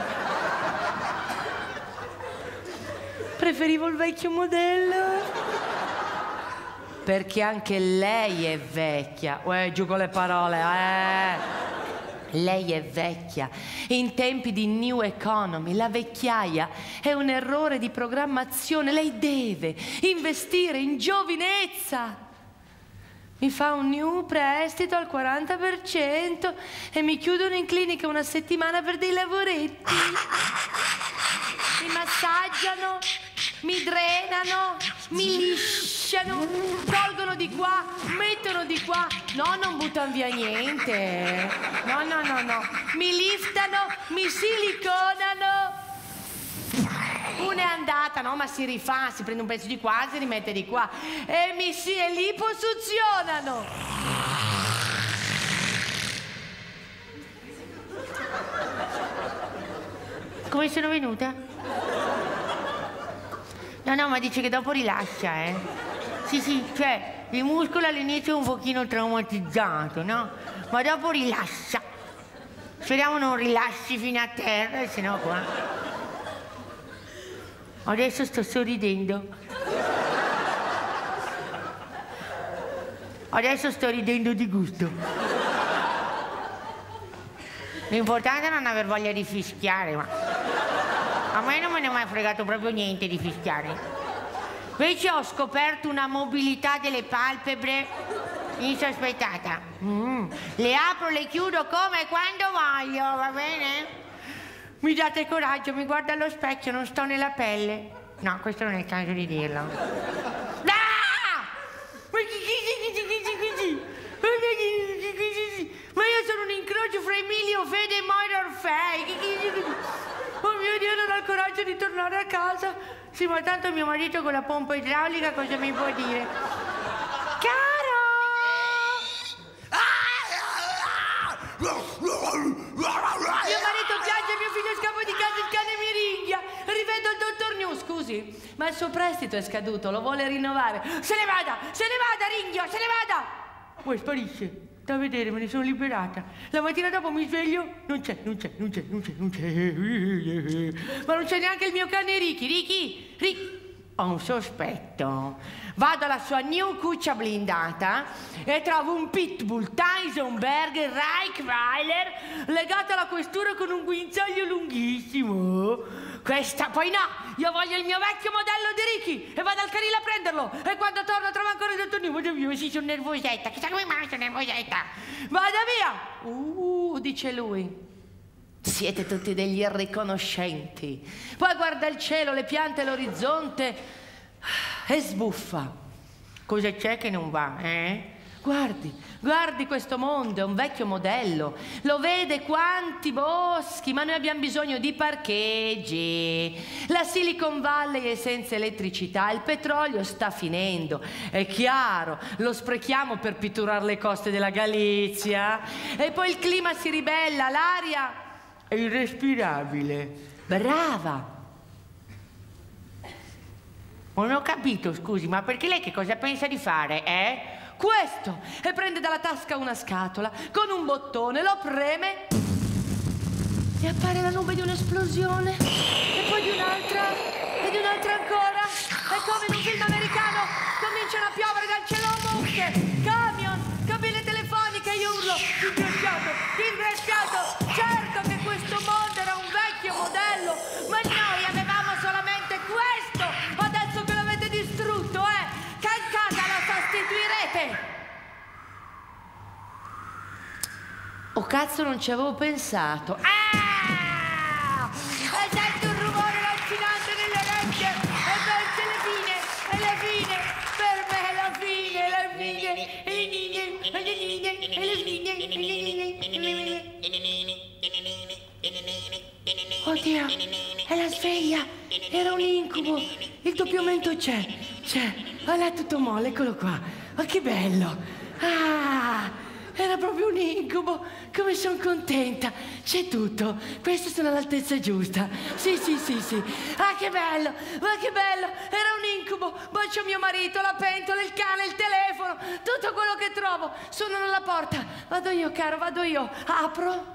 Preferivo il vecchio modello. Perché anche lei è vecchia. Giù con le parole, Lei è vecchia. In tempi di new economy, la vecchiaia è un errore di programmazione. Lei deve investire in giovinezza. Mi fa un new prestito al 40% e mi chiudono in clinica una settimana per dei lavoretti. Mi massaggiano, mi drenano, mi lisciano, tolgono di qua, mettono di qua. No, non buttano via niente. No. Mi liftano, mi siliconano. Una è andata, no, ma si rifà, si prende un pezzo di qua, si rimette di qua. E liposuzionano. Come sono venuta? No, ma dice che dopo rilascia, Sì, cioè, il muscolo all'inizio è un pochino traumatizzato, no? Ma dopo rilascia. Speriamo non rilasci fino a terra, se no qua... Adesso sto sorridendo. Adesso sto ridendo di gusto. L'importante è non aver voglia di fischiare, ma... A me non me ne è mai fregato proprio niente di fischiare. Invece ho scoperto una mobilità delle palpebre insospettata. Le apro, le chiudo come e quando voglio, va bene? Mi date coraggio, mi guardo allo specchio, non sto nella pelle. No, questo non è il caso di dirlo. Ah! Ma io sono un incrocio fra Emilio Fede e Moira Orfei. Oh mio Dio, non ho il coraggio di tornare a casa. Sì, ma tanto mio marito con la pompa idraulica cosa mi può dire? Caro! Mio marito piange, mio figlio scappa di casa, il cane mi ringhia. Rivedo il dottor New, scusi, ma il suo prestito è scaduto, lo vuole rinnovare. Se ne vada, ringhio, se ne vada! Poi sparisce. Da vedere, me ne sono liberata. La mattina dopo mi sveglio, non c'è. Ma non c'è neanche il mio cane Ricky. Ho un sospetto. Vado alla sua new cuccia blindata e trovo un pitbull Tyson Berger Reichweiler legato alla questura con un guinzaglio lunghissimo. Questa poi no, io voglio il mio vecchio modello di Ricky e vado al canile a prenderlo. E quando torno trovo ancora il dottor New. Vado via, sì, sono nervosetta. Chissà come mai sono nervosetta. Vada via. Dice lui. Siete tutti degli irriconoscenti. Poi guarda il cielo, le piante, l'orizzonte e sbuffa. Cosa c'è che non va, Guardi questo mondo, è un vecchio modello. Lo vede quanti boschi, ma noi abbiamo bisogno di parcheggi. La Silicon Valley è senza elettricità, il petrolio sta finendo. È chiaro, lo sprechiamo per pitturare le coste della Galizia. E poi il clima si ribella, l'aria è irrespirabile. Brava! Non ho capito, scusi, ma perché lei che cosa pensa di fare, Questo! E prende dalla tasca una scatola con un bottone, lo preme e appare la nube di un'esplosione e poi di un'altra e di un'altra ancora. E come in un film americano cominciano a piovere dal cielo mucche, camion, cabine telefoniche. Io urlo: disgraziato! Certo che questo mondo era un vecchio modello, ma noi avevamo solamente questo. Adesso che l'avete distrutto, che in casa lo sostituirete. cazzo, non ci avevo pensato. Ah! Sento un rumore lancinante nelle orecchie e penso alla fine, per me è la fine, Oddio, è la sveglia, era un incubo, il doppio mento c'è, è tutto molle, eccolo qua, ma che bello, era proprio un incubo, come sono contenta, c'è tutto, queste sono all'altezza giusta, sì, che bello, ma che bello, era un incubo, bacio mio marito, la pentola, il cane, il telefono, tutto quello che trovo, suonano alla porta, vado io caro, vado io, apro.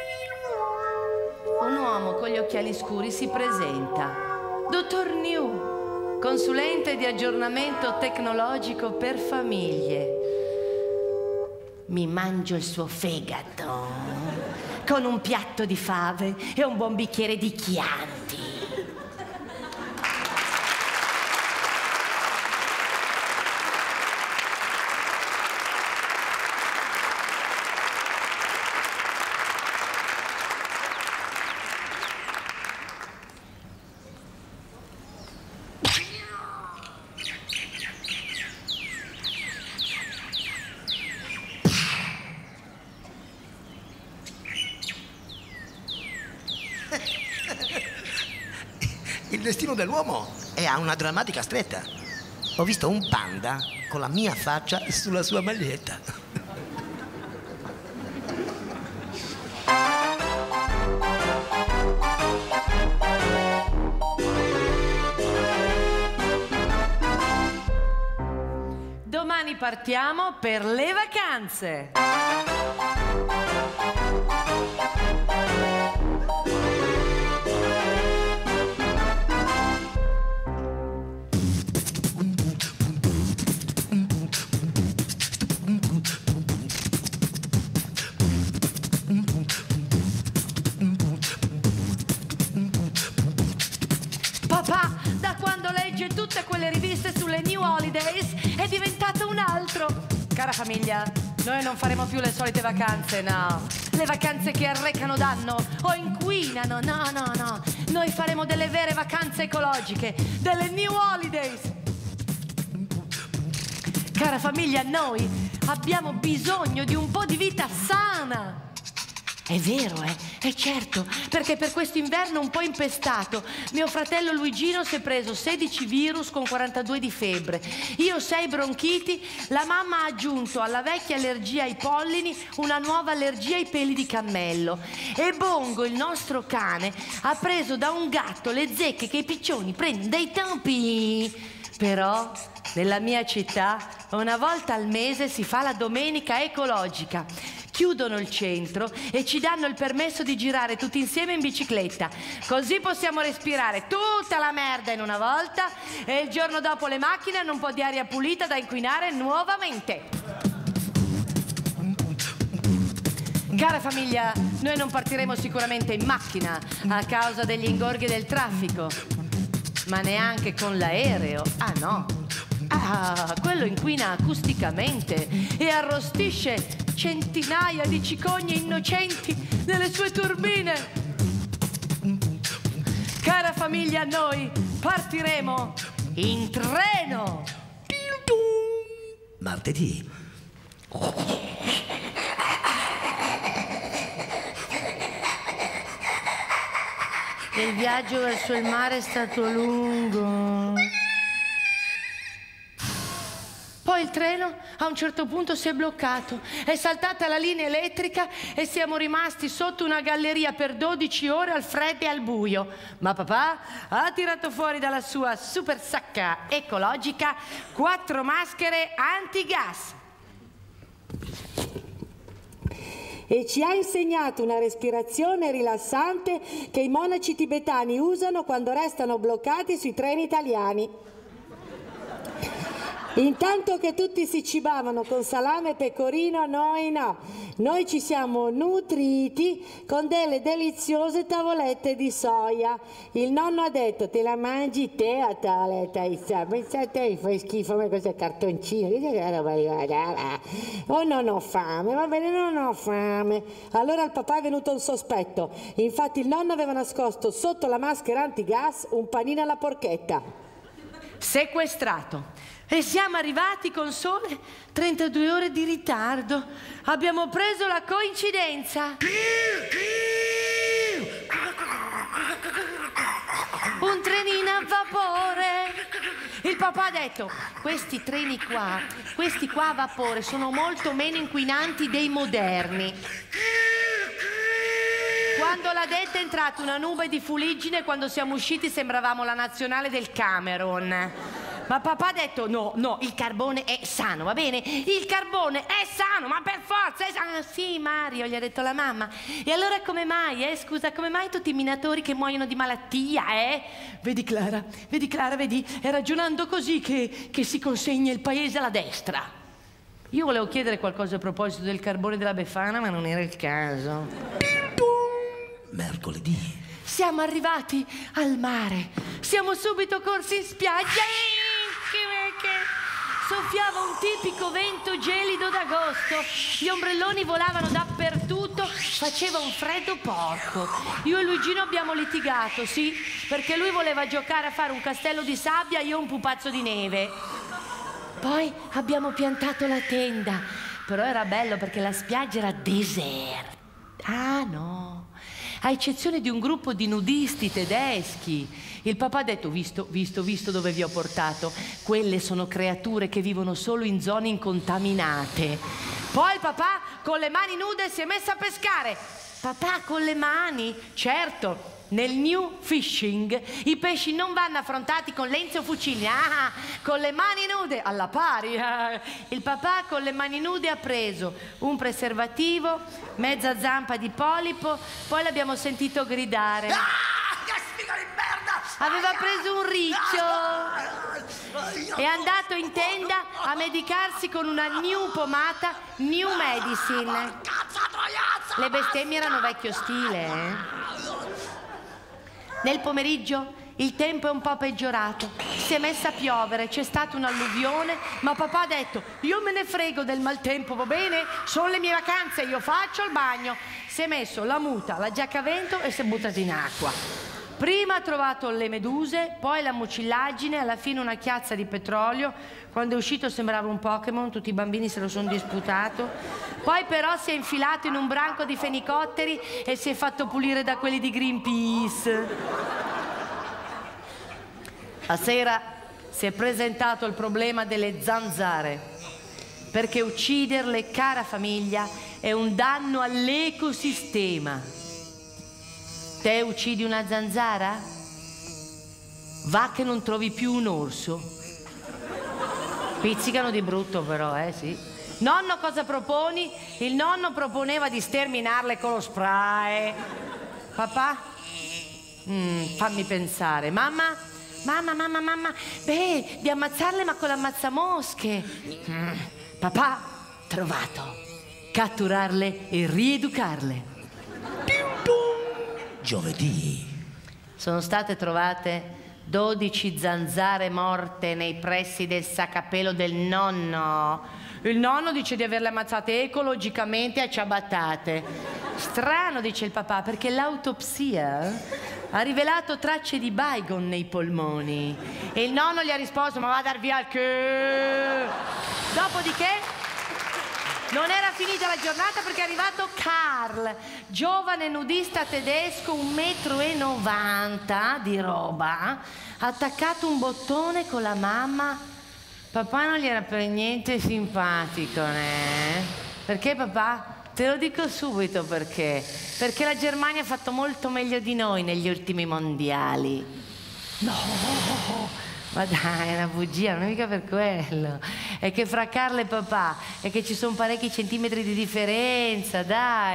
Un uomo con gli occhiali scuri si presenta. Dottor New, consulente di aggiornamento tecnologico per famiglie. Mi mangio il suo fegato con un piatto di fave e un buon bicchiere di Chianti. Il destino dell'uomo è a una drammatica stretta. Ho visto un panda con la mia faccia sulla sua maglietta. Domani partiamo per le vacanze. Papà, da quando legge tutte quelle riviste sulle New Holidays è diventato un altro. Cara famiglia, noi non faremo più le solite vacanze, no. Le vacanze che arrecano danno o inquinano, no. Noi faremo delle vere vacanze ecologiche, delle New Holidays. Cara famiglia, noi abbiamo bisogno di un po' di vita sana. È vero, è certo, perché per questo inverno un po' impestato mio fratello Luigino si è preso 16 virus con 42 di febbre, io 6 bronchiti, la mamma ha aggiunto alla vecchia allergia ai pollini una nuova allergia ai peli di cammello e Bongo, il nostro cane, ha preso da un gatto le zecche che i piccioni prendono dai tampi. Però nella mia città una volta al mese si fa la domenica ecologica. Chiudono il centro e ci danno il permesso di girare tutti insieme in bicicletta. Così possiamo respirare tutta la merda in una volta e il giorno dopo le macchine hanno un po' di aria pulita da inquinare nuovamente. Cara famiglia, noi non partiremo sicuramente in macchina a causa degli ingorghi del traffico, ma neanche con l'aereo. Ah no. Quello inquina acusticamente e arrostisce centinaia di cicogne innocenti nelle sue turbine. Cara famiglia, noi partiremo in treno. Martedì. Il viaggio verso il mare è stato lungo. Poi il treno a un certo punto si è bloccato, è saltata la linea elettrica e siamo rimasti sotto una galleria per 12 ore al freddo e al buio. Ma papà ha tirato fuori dalla sua super sacca ecologica 4 maschere antigas. E ci ha insegnato una respirazione rilassante che i monaci tibetani usano quando restano bloccati sui treni italiani. Intanto che tutti si cibavano con salame e pecorino, noi no. Noi ci siamo nutriti con delle deliziose tavolette di soia. Il nonno ha detto: te la mangi te a tavoletta di soia? Pensa te, fai schifo a me questo cartoncino. Oh, non ho fame, va bene, non ho fame. Allora al papà è venuto un sospetto. Infatti il nonno aveva nascosto sotto la maschera antigas un panino alla porchetta. Sequestrato. E siamo arrivati con sole 32 ore di ritardo. Abbiamo preso la coincidenza. Un trenino a vapore. Il papà ha detto: questi treni qua, questi qua a vapore sono molto meno inquinanti dei moderni. Quando l'ha detta è entrata una nube di fuliggine. Quando siamo usciti sembravamo la nazionale del Camerun. Ma papà ha detto: no, il carbone è sano, va bene? Il carbone è sano, ma per forza è sano. Sì, Mario, gli ha detto la mamma. E allora come mai, scusa, come mai tutti i minatori che muoiono di malattia, Vedi Clara, vedi, è ragionando così che si consegna il paese alla destra. Io volevo chiedere qualcosa a proposito del carbone della Befana, ma non era il caso. Mercoledì. Siamo arrivati al mare. Siamo subito corsi in spiaggia. Soffiava un tipico vento gelido d'agosto. Gli ombrelloni volavano dappertutto. Faceva un freddo porco. Io e Luigino abbiamo litigato, sì, perché lui voleva giocare a fare un castello di sabbia, io un pupazzo di neve. Poi abbiamo piantato la tenda. Però era bello perché la spiaggia era deserta. Ah no, a eccezione di un gruppo di nudisti tedeschi. Il papà ha detto: visto dove vi ho portato. Quelle sono creature che vivono solo in zone incontaminate. Poi il papà con le mani nude si è messo a pescare. Papà con le mani? Certo. Nel new fishing i pesci non vanno affrontati con lenze o fucili, con le mani nude, alla pari. Il papà con le mani nude ha preso un preservativo, mezza zampa di polipo, poi l'abbiamo sentito gridare. Che sfiga di merda! Aveva preso un riccio. È andato in tenda a medicarsi con una new pomata, new medicine. Le bestemmie erano vecchio stile, Nel pomeriggio il tempo è un po' peggiorato, si è messa a piovere, c'è stata un'alluvione, ma papà ha detto: io me ne frego del maltempo, va bene? Sono le mie vacanze, io faccio il bagno. Si è messo la muta, la giacca a vento e si è buttato in acqua. Prima ha trovato le meduse, poi la mucillaggine, alla fine una chiazza di petrolio. Quando è uscito sembrava un Pokémon, tutti i bambini se lo sono disputato. Poi però si è infilato in un branco di fenicotteri e si è fatto pulire da quelli di Greenpeace. A sera si è presentato il problema delle zanzare, perché ucciderle, cara famiglia, è un danno all'ecosistema. Te uccidi una zanzara? Va che non trovi più un orso. Pizzicano di brutto però, sì. Nonno, cosa proponi? Il nonno proponeva di sterminarle con lo spray. Papà? Fammi pensare. Mamma? Beh, di ammazzarle ma con l'ammazzamosche. Papà? Trovato. Catturarle e rieducarle. Giovedì. Sono state trovate 12 zanzare morte nei pressi del saccapelo del nonno. Il nonno dice di averle ammazzate ecologicamente a ciabattate. Strano, dice il papà, perché l'autopsia ha rivelato tracce di Baygon nei polmoni. E il nonno gli ha risposto: ma va a dar via il che. Dopodiché non era finita la giornata perché è arrivato Karl, giovane nudista tedesco, 1,90 m di roba, ha attaccato un bottone con la mamma. Papà non gli era per niente simpatico, né? Perché papà? Te lo dico subito perché. Perché la Germania ha fatto molto meglio di noi negli ultimi mondiali. No! Ma dai, è una bugia, non è mica per quello. È che fra Carla e papà è che ci sono parecchi centimetri di differenza,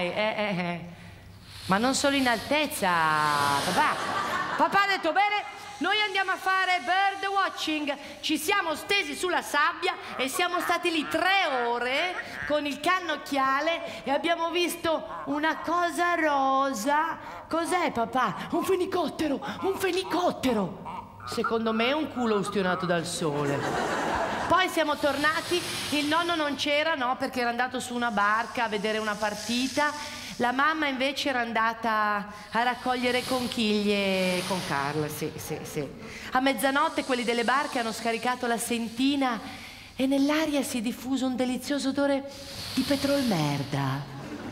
dai. Ma non solo in altezza, papà. Papà ha detto: bene, noi andiamo a fare bird watching. Ci siamo stesi sulla sabbia e siamo stati lì 3 ore con il cannocchiale e abbiamo visto una cosa rosa. Cos'è, papà? Un fenicottero, un fenicottero. Secondo me è un culo ustionato dal sole. Poi siamo tornati, il nonno non c'era, no, perché era andato su una barca a vedere una partita. La mamma invece era andata a raccogliere conchiglie con Carl, sì. A mezzanotte quelli delle barche hanno scaricato la sentina e nell'aria si è diffuso un delizioso odore di petrolmerda.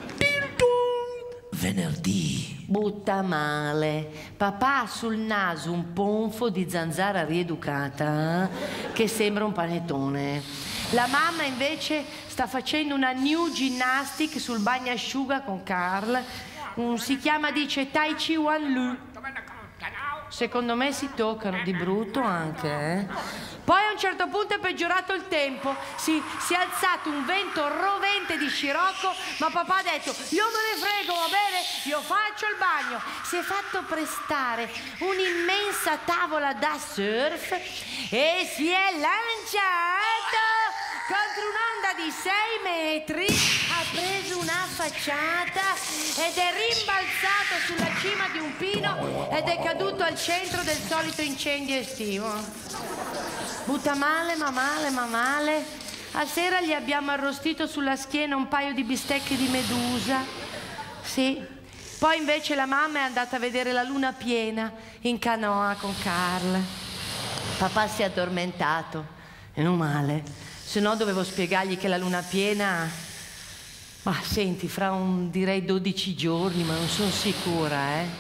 Venerdì. Butta male. Papà ha sul naso un ponfo di zanzara rieducata che sembra un panettone. La mamma invece sta facendo una new gymnastic sul bagnasciuga con Carl. Si chiama, dice, Tai Chi Wan Lu. Secondo me si toccano di brutto anche, eh? Poi a un certo punto è peggiorato il tempo, si è alzato un vento rovente di scirocco, ma papà ha detto: io me ne frego, va bene, io faccio il bagno. Si è fatto prestare un'immensa tavola da surf e si è lanciato contro un'onda di 6 metri, ha preso una facciata ed è rimbalzato sulla cima di un pino ed è caduto al centro del solito incendio estivo. Butta male, ma male, ma male. A sera gli abbiamo arrostito sulla schiena un paio di bistecche di medusa. Sì. Poi invece la mamma è andata a vedere la luna piena in canoa con Carl. Papà si è addormentato. E non male. Se no dovevo spiegargli che la luna piena... Ma senti, fra direi 12 giorni, ma non sono sicura,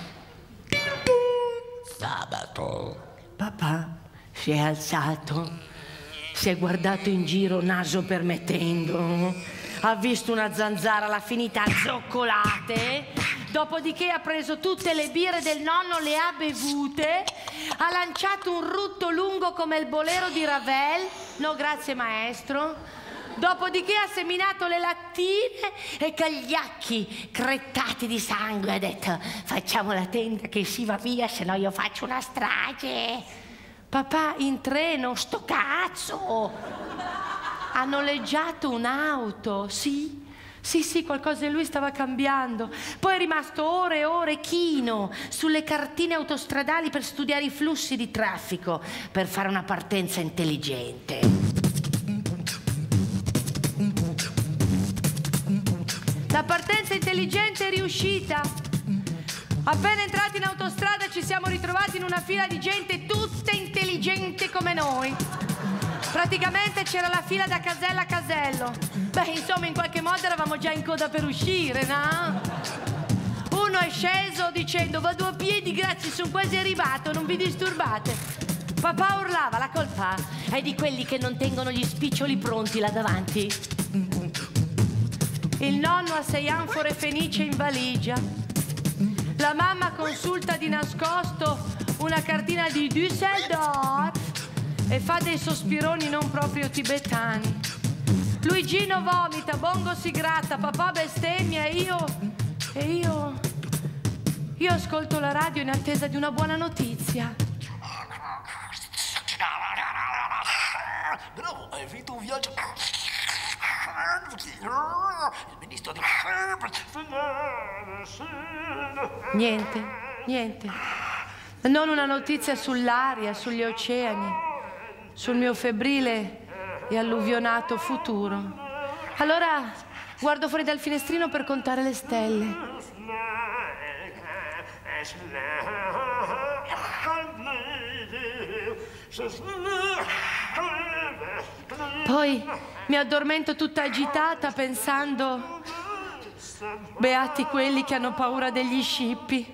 Sabato. Papà si è alzato, si è guardato in giro, naso permettendo, ha visto una zanzara, l'ha finita a zoccolate, dopodiché ha preso tutte le birre del nonno, le ha bevute, ha lanciato un rutto lungo come il bolero di Ravel, no grazie maestro, dopodiché ha seminato le lattine e con gli occhi crettati di sangue ha detto: facciamo la tenda che si va via, se no io faccio una strage. Papà in treno, sto cazzo! Ha noleggiato un'auto, sì, qualcosa in lui stava cambiando. Poi è rimasto ore e ore chino sulle cartine autostradali per studiare i flussi di traffico, per fare una partenza intelligente. La partenza intelligente è riuscita. Appena entrati in autostrada ci siamo ritrovati in una fila di gente tutta intelligente come noi. Praticamente c'era la fila da casella a casello. Beh, insomma, in qualche modo eravamo già in coda per uscire, no? Uno è sceso dicendo: vado a piedi, grazie, sono quasi arrivato, non vi disturbate. Papà urlava: la colpa è di quelli che non tengono gli spiccioli pronti là davanti. Il nonno ha 6 anfore fenice in valigia. La mamma consulta di nascosto una cartina di Düsseldorf e fa dei sospironi non proprio tibetani. Luigino vomita, Bongo si gratta, papà bestemmia e io ascolto la radio in attesa di una buona notizia. Bravo, hai vinto un viaggio. Il ministro di... Niente. Non una notizia sull'aria, sugli oceani, sul mio febbrile e alluvionato futuro. Allora guardo fuori dal finestrino per contare le stelle. Poi mi addormento tutta agitata pensando: beati quelli che hanno paura degli scippi.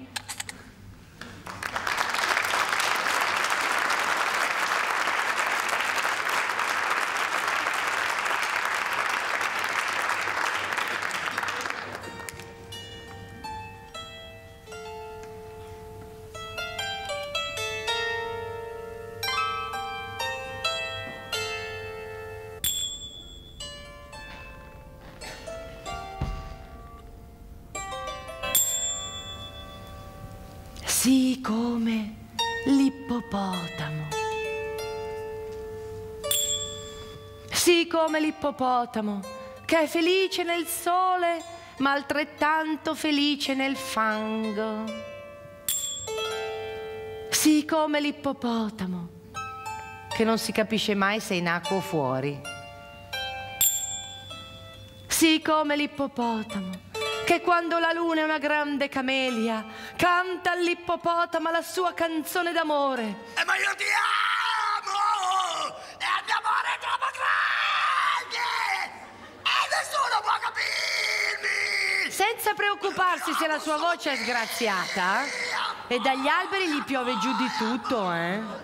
Sì, come? L'ippopotamo. Sì, come l'ippopotamo, che è felice nel sole, ma altrettanto felice nel fango. Sì, come l'ippopotamo, che non si capisce mai se è in acqua o fuori. Sì, come l'ippopotamo, che quando la luna è una grande camelia, canta all'ippopotamo la sua canzone d'amore. Ma io ti amo! E il mio amore è troppo grande! E nessuno può capirmi! Senza preoccuparsi se la sua voce è sgraziata, e dagli alberi gli piove giù di tutto,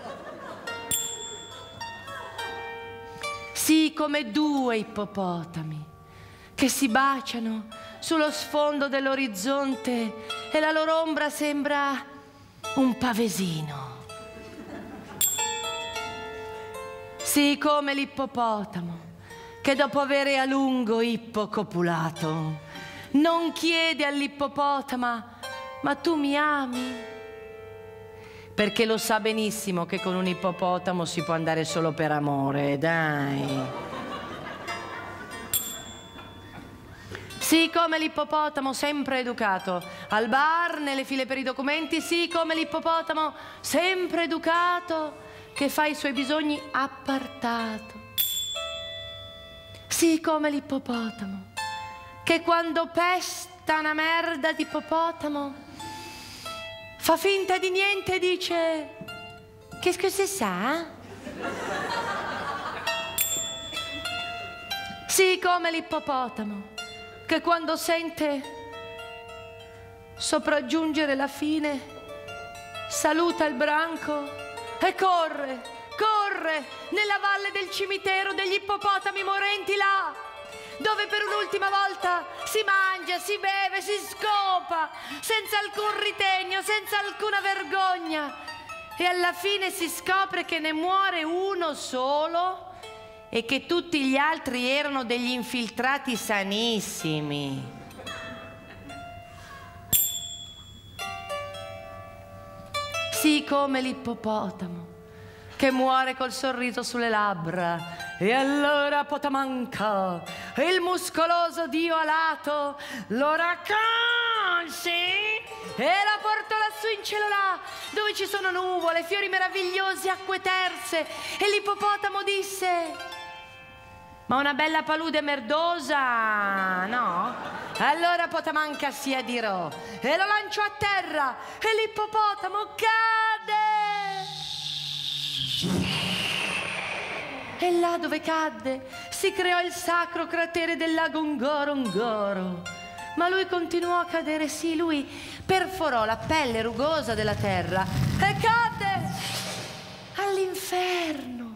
Sì, come due ippopotami che si baciano sullo sfondo dell'orizzonte e la loro ombra sembra un pavesino. Sì, come l'ippopotamo che dopo avere a lungo ippocopulato non chiede all'ippopotama: ma tu mi ami? Perché lo sa benissimo che con un ippopotamo si può andare solo per amore, dai. Sì, come l'ippopotamo sempre educato al bar, nelle file per i documenti. Sì, come l'ippopotamo sempre educato che fa i suoi bisogni appartato. Sì, come l'ippopotamo che quando pesta una merda di ippopotamo fa finta di niente e dice: che scusa sa? Sì, come l'ippopotamo che quando sente sopraggiungere la fine saluta il branco e corre, corre nella valle del cimitero degli ippopotami morenti là, dove per un'ultima volta si mangia, si beve, si scopa, senza alcun ritegno, senza alcuna vergogna, e alla fine si scopre che ne muore uno solo e che tutti gli altri erano degli infiltrati sanissimi. Sì, come l'ippopotamo che muore col sorriso sulle labbra. E allora Potamanca, il muscoloso dio alato, lo raccolse e la portò lassù in cielo là, dove ci sono nuvole, fiori meravigliosi, acque terse, e l'ippopotamo disse: ma una bella palude merdosa, no? Allora Potamanca si adirò e lo lanciò a terra e l'ippopotamo cade. E là dove cadde si creò il sacro cratere del lago Ngorongoro. Ma lui continuò a cadere, sì, lui perforò la pelle rugosa della terra e cadde all'inferno,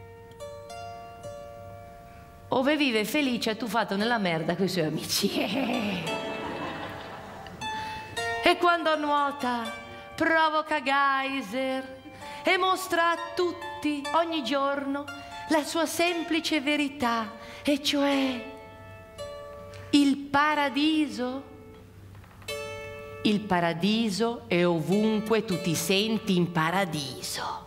ove vive felice tuffato nella merda coi suoi amici. E quando nuota provoca geyser e mostra a tutti ogni giorno la sua semplice verità, e cioè il paradiso. Il paradiso è ovunque tu ti senti in paradiso.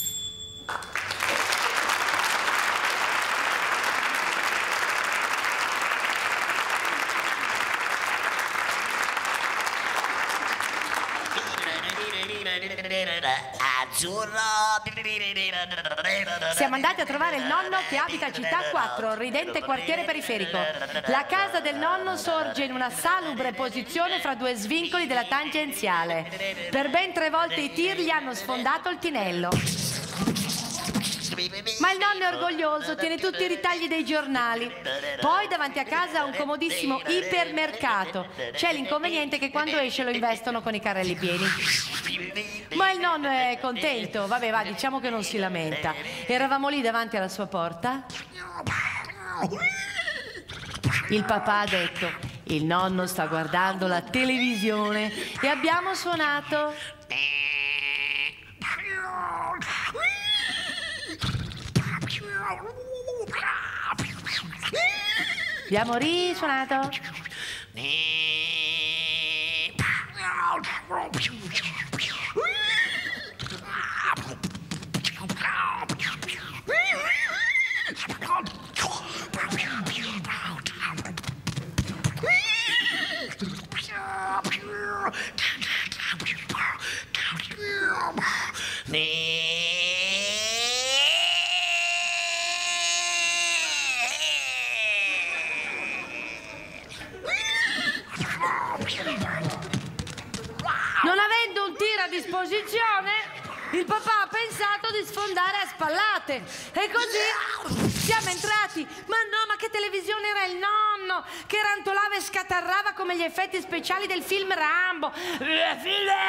Siamo andati a trovare il nonno che abita a Città 4, ridente quartiere periferico. La casa del nonno sorge in una salubre posizione fra due svincoli della tangenziale. Per ben 3 volte i tir gli hanno sfondato il tinello. Ma il nonno è orgoglioso, tiene tutti i ritagli dei giornali. Poi davanti a casa ha un comodissimo ipermercato. C'è l'inconveniente che quando esce lo investono con i carrelli pieni. Ma il nonno è contento, vabbè, va, diciamo che non si lamenta. Eravamo lì davanti alla sua porta. Il papà ha detto: il nonno sta guardando la televisione, e abbiamo suonato. Abbiamo risuonato. Non avendo un tiro a disposizione, il papà ha pensato di sfondare a spallate. E così siamo entrati. Ma no, ma che televisione era il nonno? Che rantolava e scatarrava come gli effetti speciali del film Rambo. Mio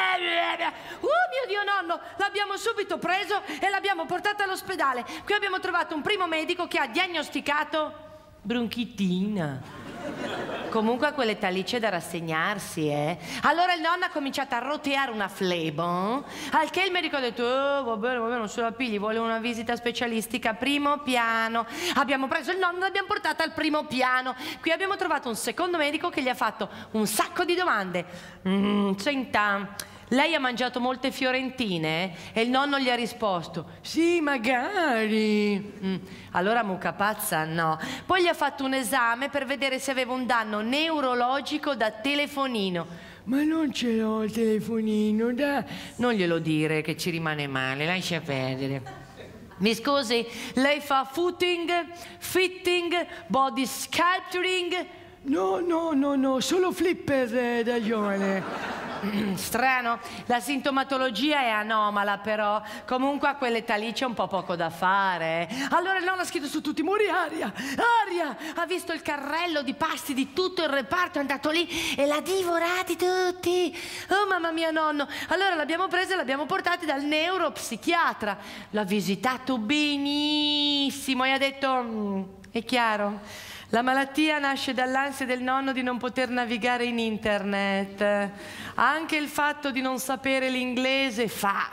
Dio, nonno! L'abbiamo subito preso e l'abbiamo portato all'ospedale. Qui abbiamo trovato un primo medico che ha diagnosticato bronchitina. Comunque a quell'età lì c'è da rassegnarsi, Allora il nonno ha cominciato a roteare una flebo, al che il medico ha detto va bene, non se la pigli, vuole una visita specialistica primo piano. Abbiamo preso il nonno e l'abbiamo portato al primo piano. Qui abbiamo trovato un secondo medico che gli ha fatto un sacco di domande. Senta, lei ha mangiato molte fiorentine? E il nonno gli ha risposto sì, magari. Allora mucca pazza no. Poi gli ha fatto un esame per vedere se aveva un danno neurologico da telefonino. Ma non ce l'ho il telefonino, dai. Non glielo dire che ci rimane male, lascia perdere. Mi scusi, lei fa footing, fitting, body sculpturing? No, solo flipper da giovane. Strano, la sintomatologia è anomala però. Comunque a quell'età lì c'è un po' poco da fare. Allora il nonno ha scritto su tutti i muri aria. Ha visto il carrello di pasti di tutto il reparto, è andato lì e l'ha divorati tutti. Oh mamma mia nonno. Allora l'abbiamo preso e l'abbiamo portati dal neuropsichiatra. L'ha visitato benissimo e ha detto è chiaro, la malattia nasce dall'ansia del nonno di non poter navigare in internet. Anche il fatto di non sapere l'inglese fa.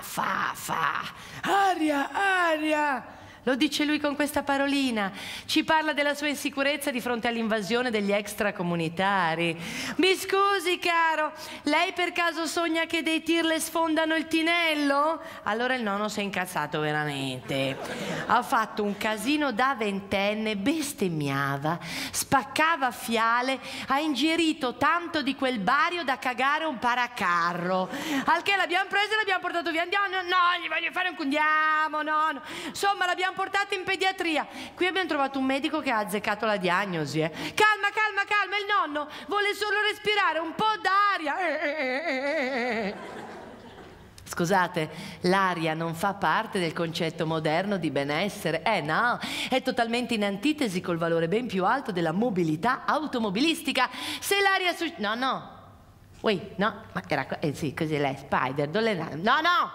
Aria. Lo dice lui con questa parolina. Ci parla della sua insicurezza di fronte all'invasione degli extracomunitari. Mi scusi, caro, lei per caso sogna che dei tir le sfondano il tinello? Allora il nonno si è incazzato veramente. Ha fatto un casino da ventenne, bestemmiava, spaccava fiale, ha ingerito tanto di quel bario da cagare un paracarro. Al che l'abbiamo preso e l'abbiamo portato via. Andiamo, no, gli voglio fare un condiamo, no. Insomma, l'abbiamo portato in pediatria. Qui abbiamo trovato un medico che ha azzeccato la diagnosi. Calma, il nonno vuole solo respirare un po' d'aria. Scusate, l'aria non fa parte del concetto moderno di benessere. No, è totalmente in antitesi col valore ben più alto della mobilità automobilistica. Se l'aria no. No, ma era sì, così lei, Spider, no.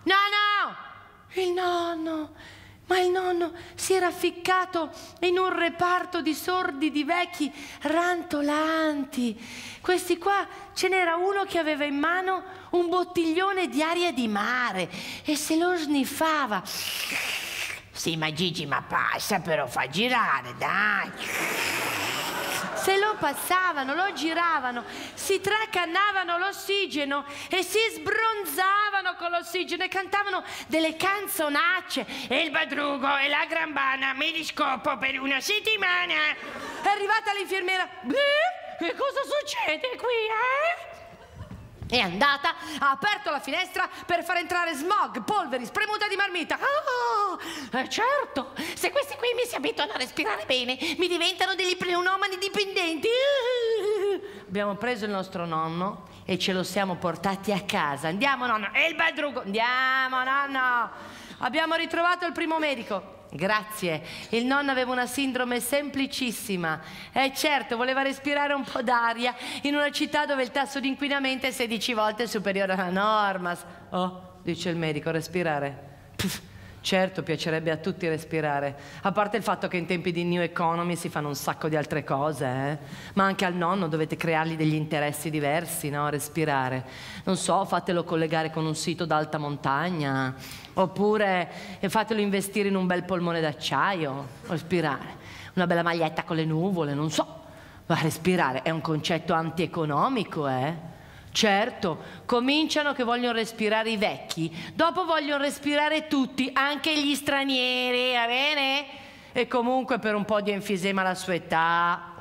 Il nonno si era ficcato in un reparto di sordi di vecchi rantolanti. Questi qua, ce n'era uno che aveva in mano un bottiglione di aria di mare e se lo sniffava. Sì, ma Gigi, ma passa, però fa girare, dai. Se lo passavano, lo giravano, si tracannavano l'ossigeno e si sbronzavano con l'ossigeno e cantavano delle canzonacce. E il Badrugo e la Grambana me li scopo per una settimana. È arrivata l'infermiera. Che cosa succede qui, È andata, ha aperto la finestra per far entrare smog, polveri, spremuta di marmita. Certo, se questi qui mi si abituano a respirare bene, mi diventano degli pneunomani dipendenti. Abbiamo preso il nostro nonno e ce lo siamo portati a casa. Andiamo, nonno. E il Badrugo. Andiamo, nonno. Abbiamo ritrovato il primo medico. Grazie, il nonno aveva una sindrome semplicissima. Certo, voleva respirare un po' d'aria in una città dove il tasso di inquinamento è 16 volte superiore alla norma. Dice il medico, respirare. Certo, piacerebbe a tutti respirare, a parte il fatto che in tempi di new economy si fanno un sacco di altre cose, ma anche al nonno dovete creargli degli interessi diversi, no? Respirare. Non so, fatelo collegare con un sito d'alta montagna, oppure fatelo investire in un bel polmone d'acciaio. Respirare, una bella maglietta con le nuvole, non so, ma respirare è un concetto antieconomico, Certo, cominciano che vogliono respirare i vecchi, dopo vogliono respirare tutti, anche gli stranieri, va bene? E comunque per un po' di enfisema alla sua età.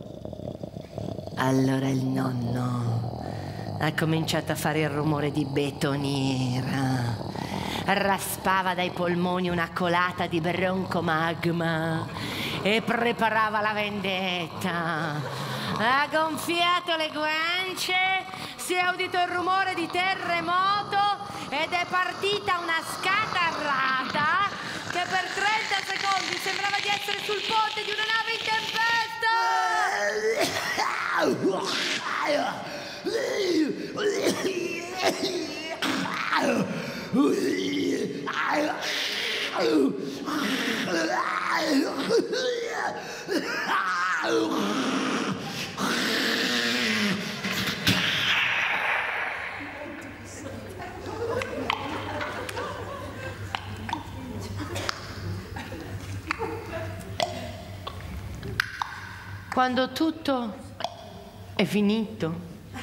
Allora il nonno ha cominciato a fare il rumore di betoniera. raspava dai polmoni una colata di broncomagma e preparava la vendetta. Ha gonfiato le guance, si è udito il rumore di terremoto ed è partita una scatarrata che per 30 secondi sembrava di essere sul ponte di una nave in Quando tutto è finito,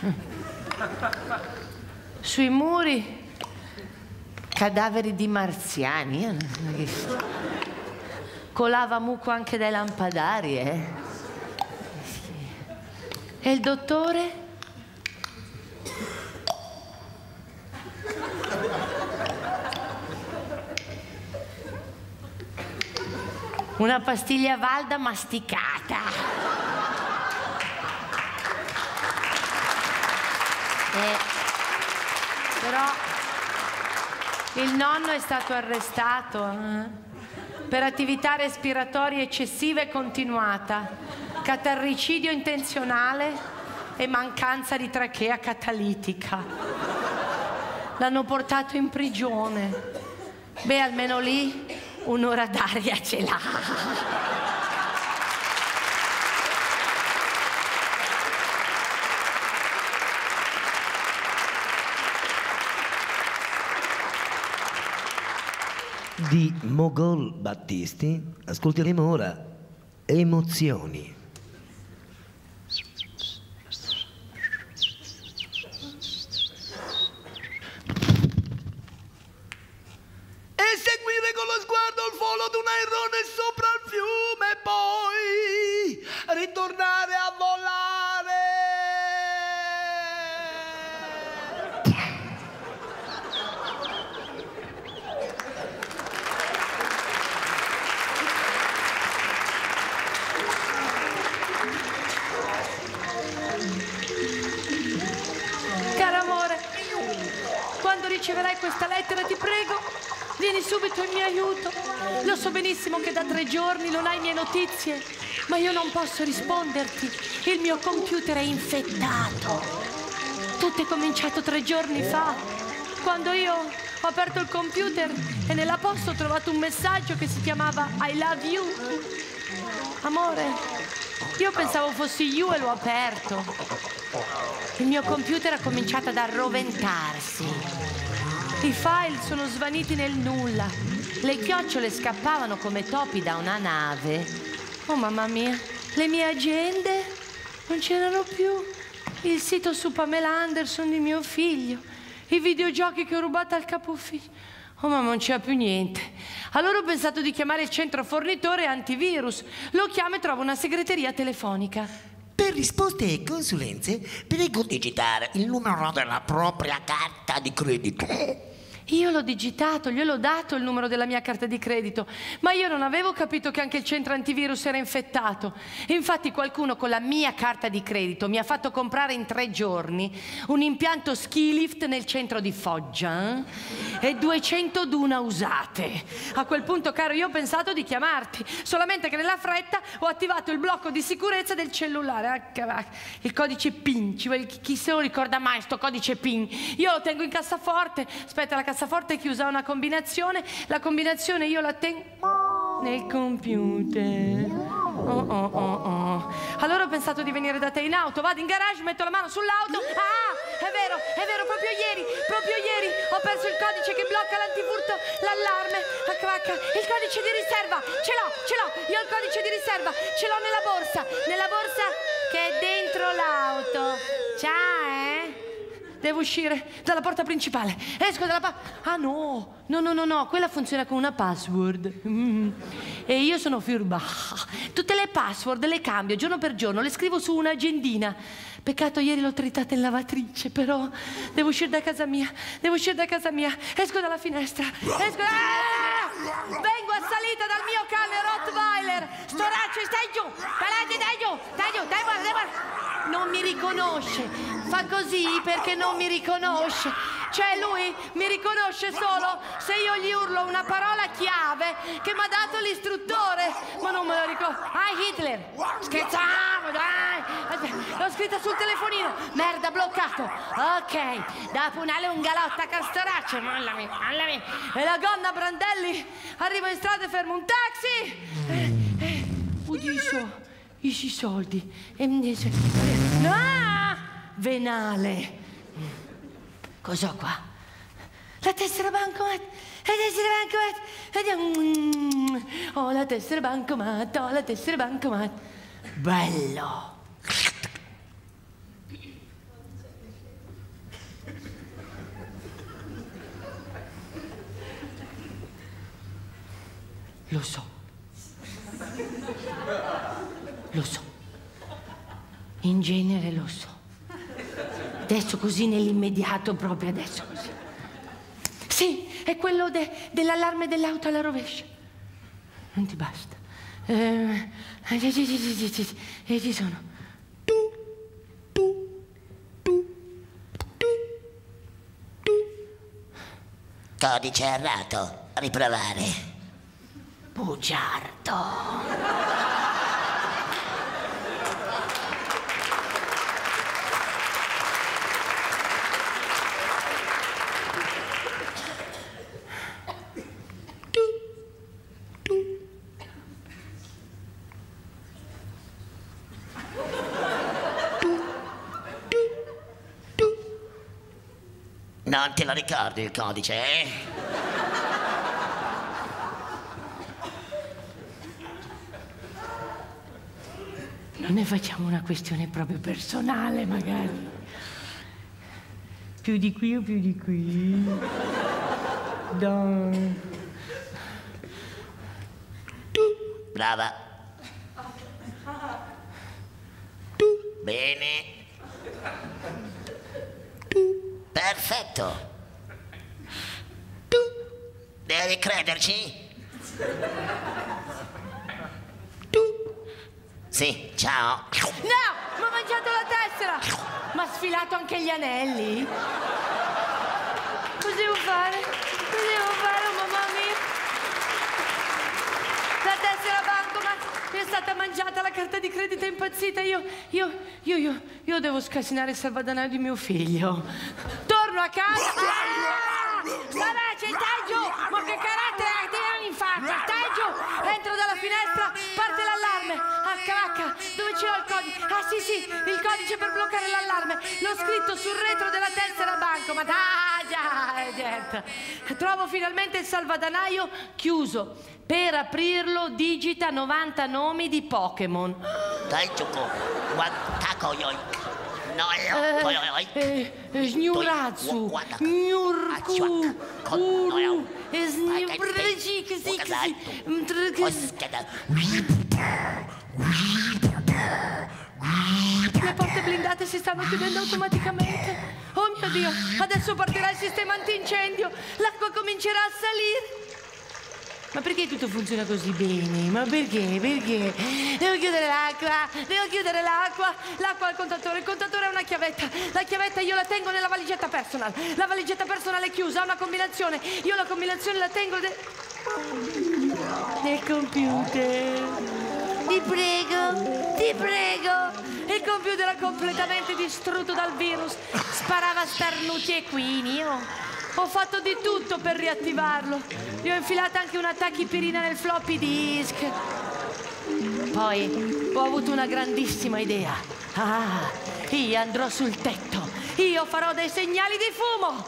sui muri cadaveri di marziani, colava muco anche dai lampadari, E il dottore? Una pastiglia Valda masticata. Però il nonno è stato arrestato per attività respiratoria eccessiva e continuata, catarricidio intenzionale e mancanza di trachea catalitica. L'hanno portato in prigione. Beh, almeno lì un'ora d'aria ce l'ha. Di Mogol Battisti ascolteremo ora Emozioni. E seguire con lo sguardo il volo d'un airone sopra il fiume e poi ritornare a volare. Quando riceverai questa lettera ti prego, vieni subito in mio aiuto. Lo so benissimo che da 3 giorni non hai mie notizie, ma io non posso risponderti. Il mio computer è infettato. Tutto è cominciato 3 giorni fa, quando io ho aperto il computer e nella posta ho trovato un messaggio che si chiamava I love you. Amore, io pensavo fossi you e l'ho aperto. Il mio computer ha cominciato ad arroventarsi. I file sono svaniti nel nulla. Le chiocciole scappavano come topi da una nave. Oh mamma mia, le mie agende non c'erano più. Il sito su Pamela Anderson di mio figlio. I videogiochi che ho rubato al capo ufficio. Oh mamma, non c'era più niente. Allora ho pensato di chiamare il centro fornitore antivirus. Lo chiamo e trovo una segreteria telefonica. Per risposte e consulenze, prego digitare il numero della propria carta di credito. Io l'ho digitato, gliel'ho dato il numero della mia carta di credito, ma io non avevo capito che anche il centro antivirus era infettato. Infatti qualcuno con la mia carta di credito mi ha fatto comprare in 3 giorni un impianto ski lift nel centro di Foggia e 200 duna usate. A quel punto, caro, io ho pensato di chiamarti, solamente che nella fretta ho attivato il blocco di sicurezza del cellulare. Il codice PIN, chi se lo ricorda mai sto codice PIN? Io lo tengo in cassaforte, aspetta, la cassaforte è chiusa a una combinazione, la combinazione io la tengo nel computer. Allora ho pensato di venire da te in auto, vado in garage, metto la mano sull'auto. Ah, è vero, proprio ieri ho perso il codice che blocca l'antifurto, l'allarme. Il codice di riserva, ce l'ho, io il codice di riserva, ce l'ho nella borsa che è dentro l'auto. Ciao, devo uscire dalla porta principale. Esco dalla Ah no, no, quella funziona con una password. E io sono furba. Tutte le password le cambio giorno per giorno, le scrivo su un'agendina. Peccato ieri l'ho tritata in lavatrice, però devo uscire da casa mia, esco dalla finestra, vengo assalita dal mio cane Rottweiler. Storaccio, stai giù, non mi riconosce, fa così perché non mi riconosce. Cioè lui mi riconosce solo se io gli urlo una parola chiave che mi ha dato l'istruttore, ma non me lo ricordo. Hitler, scherzavo, dai, l'ho scritta sul telefonino, merda, bloccato. Ok, dopo una lunga lotta con Storaccio, mollami, e la gonna Brandelli arriva in strada e ferma un taxi. Udiso, i soldi, e mi dice, no, venale. Cos'ho qua? La tessera bancomat, ho la tessera bancomat, bello. Lo so, in genere lo so. Adesso così nell'immediato, proprio adesso così. Sì, è quello dell'allarme dell'auto alla rovescia. Non ti basta. E ci sono. Codice errato. Riprovare. Bugiardo. Non te lo ricordi il codice, eh? Non ne facciamo una questione proprio personale, magari. Più di qui o più di qui? Dai. Brava. Bene. Perfetto. Devi crederci? Sì, ciao. No, mi ha mangiato la tessera. Mi ha sfilato anche gli anelli. Cosa devo fare? Mamma mia? La tessera bancomat mi è stata mangiata, la carta di credito è impazzita. Io devo scasinare il salvadanaio di mio figlio. Torno a casa. Vabbè, stai giù! Ma che carattere hai in faccia? Stai giù! Entro dalla finestra, parte l'allarme. H, dove c'è il codice? Sì, il codice per bloccare l'allarme. L'ho scritto sul retro della tessera bancomat. Già, certo. Trovo finalmente il salvadanaio chiuso. Per aprirlo digita 90 nomi di Pokémon. Dai, Ciuco. Guantaco, Sgnurazu, Gnurku, Uru, le porte blindate si stanno chiudendo automaticamente. Oh mio Dio, adesso partirà il sistema antincendio. L'acqua comincerà a salire. Ma perché tutto funziona così bene? Ma perché? Devo chiudere l'acqua. L'acqua al contatore. Il contatore ha una chiavetta. La chiavetta io la tengo nella valigetta personal. La valigetta personal è chiusa, ha una combinazione. Io la combinazione la tengo nel computer. Ti prego. Il computer è completamente distrutto dal virus. Sparava starnuti e quini. Ho fatto di tutto per riattivarlo. Gli ho infilata anche una tachipirina nel floppy disk. Poi ho avuto una grandissima idea. Io andrò sul tetto. Io farò dei segnali di fumo.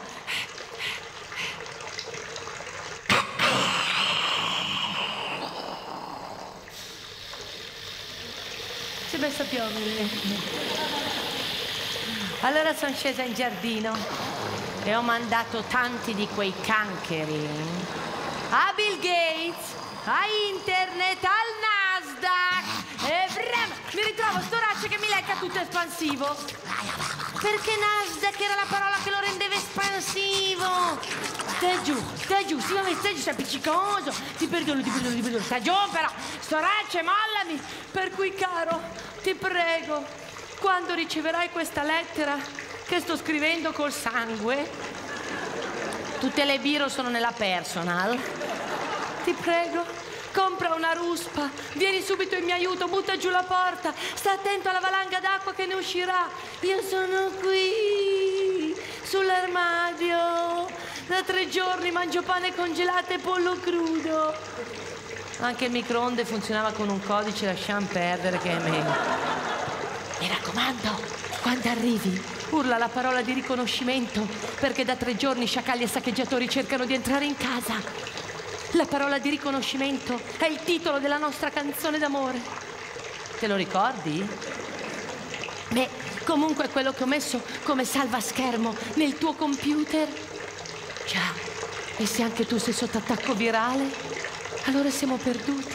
Si è messa a piovere. Allora sono scesa in giardino e ho mandato tanti di quei cancheri a Bill Gates, a internet, al Nasdaq e mi ritrovo sto raccio che mi lecca tutto espansivo. Perché Nasdaq era la parola che lo rendeva espansivo. Stai giù, sì, vabbè, stai giù, sei appiccicoso. Ti perdono. Stai giù però, sto raccio, mollami. Per cui, caro, ti prego, quando riceverai questa lettera che sto scrivendo col sangue, tutte le biro sono nella personal, ti prego, compra una ruspa, vieni subito in mio aiuto, butta giù la porta, sta attento alla valanga d'acqua che ne uscirà. Io sono qui, sull'armadio, da 3 giorni mangio pane congelato e pollo crudo. Anche il microonde funzionava con un codice, lasciamo perdere che è meglio. Mi raccomando, quando arrivi, urla la parola di riconoscimento, perché da 3 giorni sciacalli e saccheggiatori cercano di entrare in casa. La parola di riconoscimento è il titolo della nostra canzone d'amore. Te lo ricordi? Beh, comunque è quello che ho messo come salvaschermo nel tuo computer. Già, e se anche tu sei sotto attacco virale, allora siamo perduti.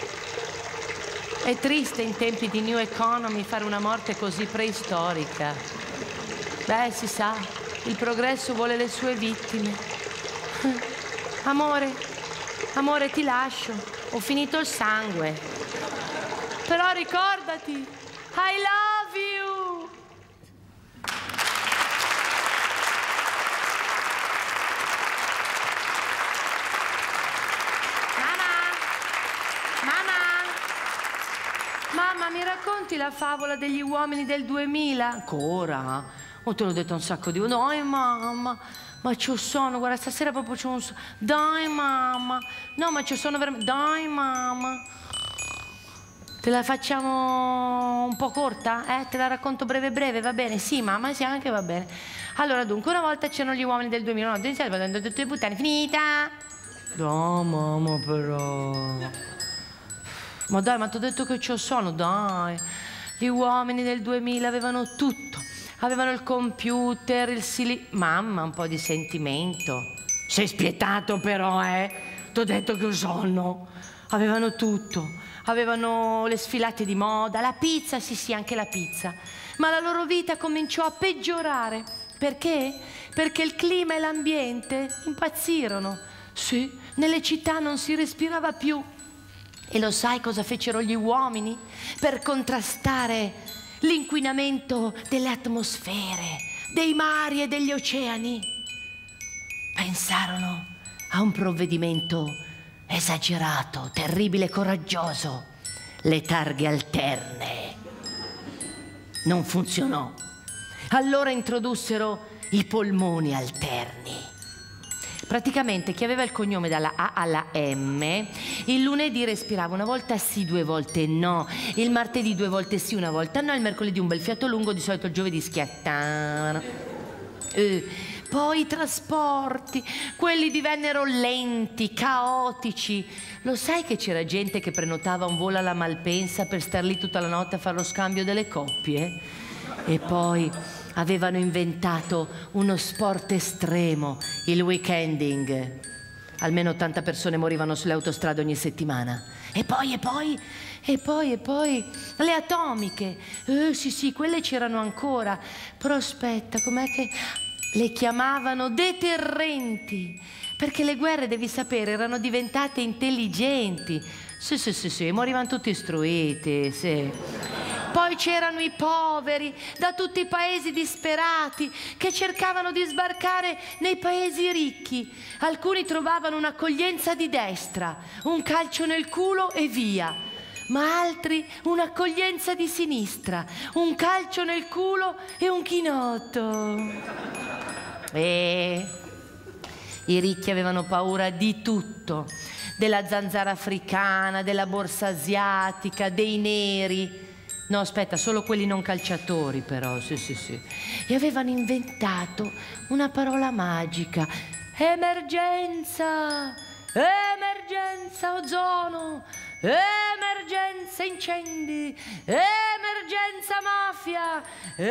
È triste in tempi di New Economy fare una morte così preistorica. Beh, si sa, il progresso vuole le sue vittime. Amore, ti lascio. Ho finito il sangue. Però ricordati, I love you. Mamma, mi racconti la favola degli uomini del 2000? Ancora? Oh, te l'ho detto un sacco di volte. Dai, mamma, ma c'ho sonno, guarda, stasera proprio c'ho un sonno. Dai, mamma. No, ma c'ho sonno veramente. Dai, mamma. Te la facciamo un po' corta? Te la racconto breve, va bene? Sì, mamma, sì, anche va bene. Allora, dunque, una volta c'erano gli uomini del 2000. No, tutte le puttane, finita. No, mamma, però. Ma dai, ma ti ho detto che c'ho sonno, dai. Gli uomini del 2000 avevano tutto. Avevano il computer, Mamma, un po' di sentimento. Sei spietato però, T'ho detto che ho sonno. Avevano tutto. Avevano le sfilate di moda, la pizza, sì, anche la pizza. Ma la loro vita cominciò a peggiorare. Perché? Perché il clima e l'ambiente impazzirono. Sì, nelle città non si respirava più. E lo sai cosa fecero gli uomini per contrastare l'inquinamento delle atmosfere, dei mari e degli oceani? Pensarono a un provvedimento esagerato, terribile e coraggioso: le targhe alterne. Non funzionò. Allora introdussero i polmoni alterni. Praticamente chi aveva il cognome dalla A alla M, il lunedì respirava una volta sì, 2 volte no, il martedì 2 volte sì, 1 volta no, il mercoledì un bel fiato lungo, di solito il giovedì schiattavano. Poi i trasporti, quelli divennero lenti, caotici. Lo sai che c'era gente che prenotava un volo alla Malpensa per star lì tutta la notte a fare lo scambio delle coppie? E poi avevano inventato uno sport estremo, il weekending. Almeno 80 persone morivano sulle autostrade ogni settimana. E poi le atomiche. Sì, quelle c'erano ancora. Però aspetta, com'è che le chiamavano deterrenti? Perché le guerre, devi sapere, erano diventate intelligenti. Sì, morivano tutti istruiti, sì. Poi c'erano i poveri da tutti i paesi disperati che cercavano di sbarcare nei paesi ricchi. Alcuni trovavano un'accoglienza di destra, un calcio nel culo e via. Ma altri un'accoglienza di sinistra, un calcio nel culo e un chinotto. I ricchi avevano paura di tutto, della zanzara africana, della borsa asiatica, dei neri. No, aspetta, solo quelli non calciatori però, sì. E avevano inventato una parola magica: emergenza, emergenza ozono, emergenza incendi, emergenza emergenza mafia,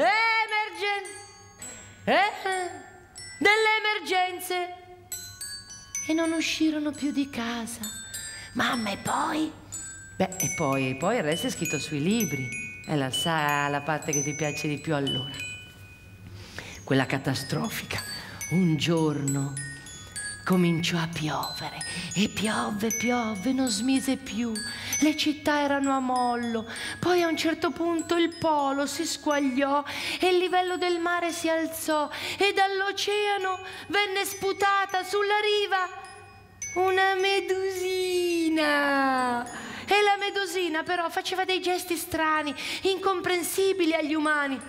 delle emergenze, e non uscirono più di casa. Mamma, e poi? Beh, e poi il resto è scritto sui libri. È la parte che ti piace di più allora. Quella catastrofica. Un giorno cominciò a piovere e piove, non smise più. Le città erano a mollo. Poi a un certo punto il polo si squagliò e il livello del mare si alzò e dall'oceano venne sputata sulla riva una medusina. E la medusina però faceva dei gesti strani, incomprensibili agli umani.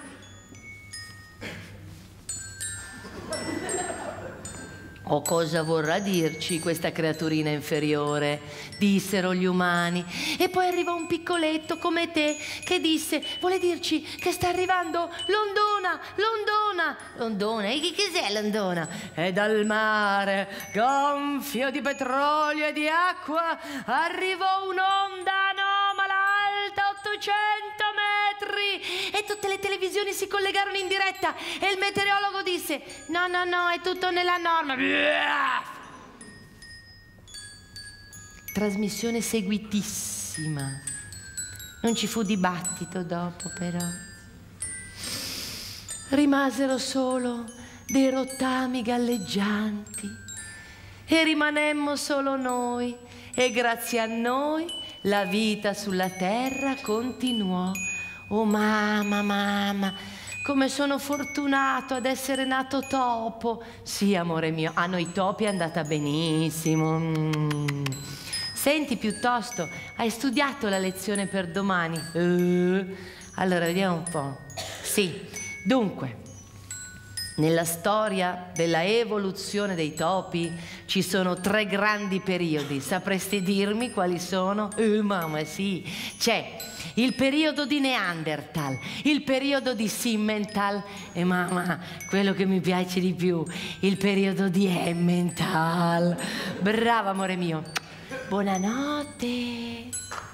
O cosa vorrà dirci questa creaturina inferiore? Dissero gli umani. E poi arrivò un piccoletto come te che disse: vuole dirci che sta arrivando l'ondona, l'ondona. L'ondona? E che cos'è l'ondona? E dal mare, gonfio di petrolio e di acqua, arrivò un'onda anomala alta 800 metri e tutte le televisioni si collegarono in diretta e il meteorologo disse: no, è tutto nella norma. Trasmissione seguitissima. Non ci fu dibattito dopo, però. Rimasero solo dei rottami galleggianti e rimanemmo solo noi, e grazie a noi la vita sulla terra continuò. Oh mamma, come sono fortunato ad essere nato topo. Sì, amore mio, a noi topi è andata benissimo. Senti, piuttosto, hai studiato la lezione per domani? Allora, vediamo un po'. Sì, dunque, nella storia della evoluzione dei topi ci sono 3 grandi periodi. Sapresti dirmi quali sono? Mamma, sì. C'è il periodo di Neanderthal, il periodo di Simmental e, mamma, quello che mi piace di più, il periodo di Emmental. Brava, amore mio. Buonanotte.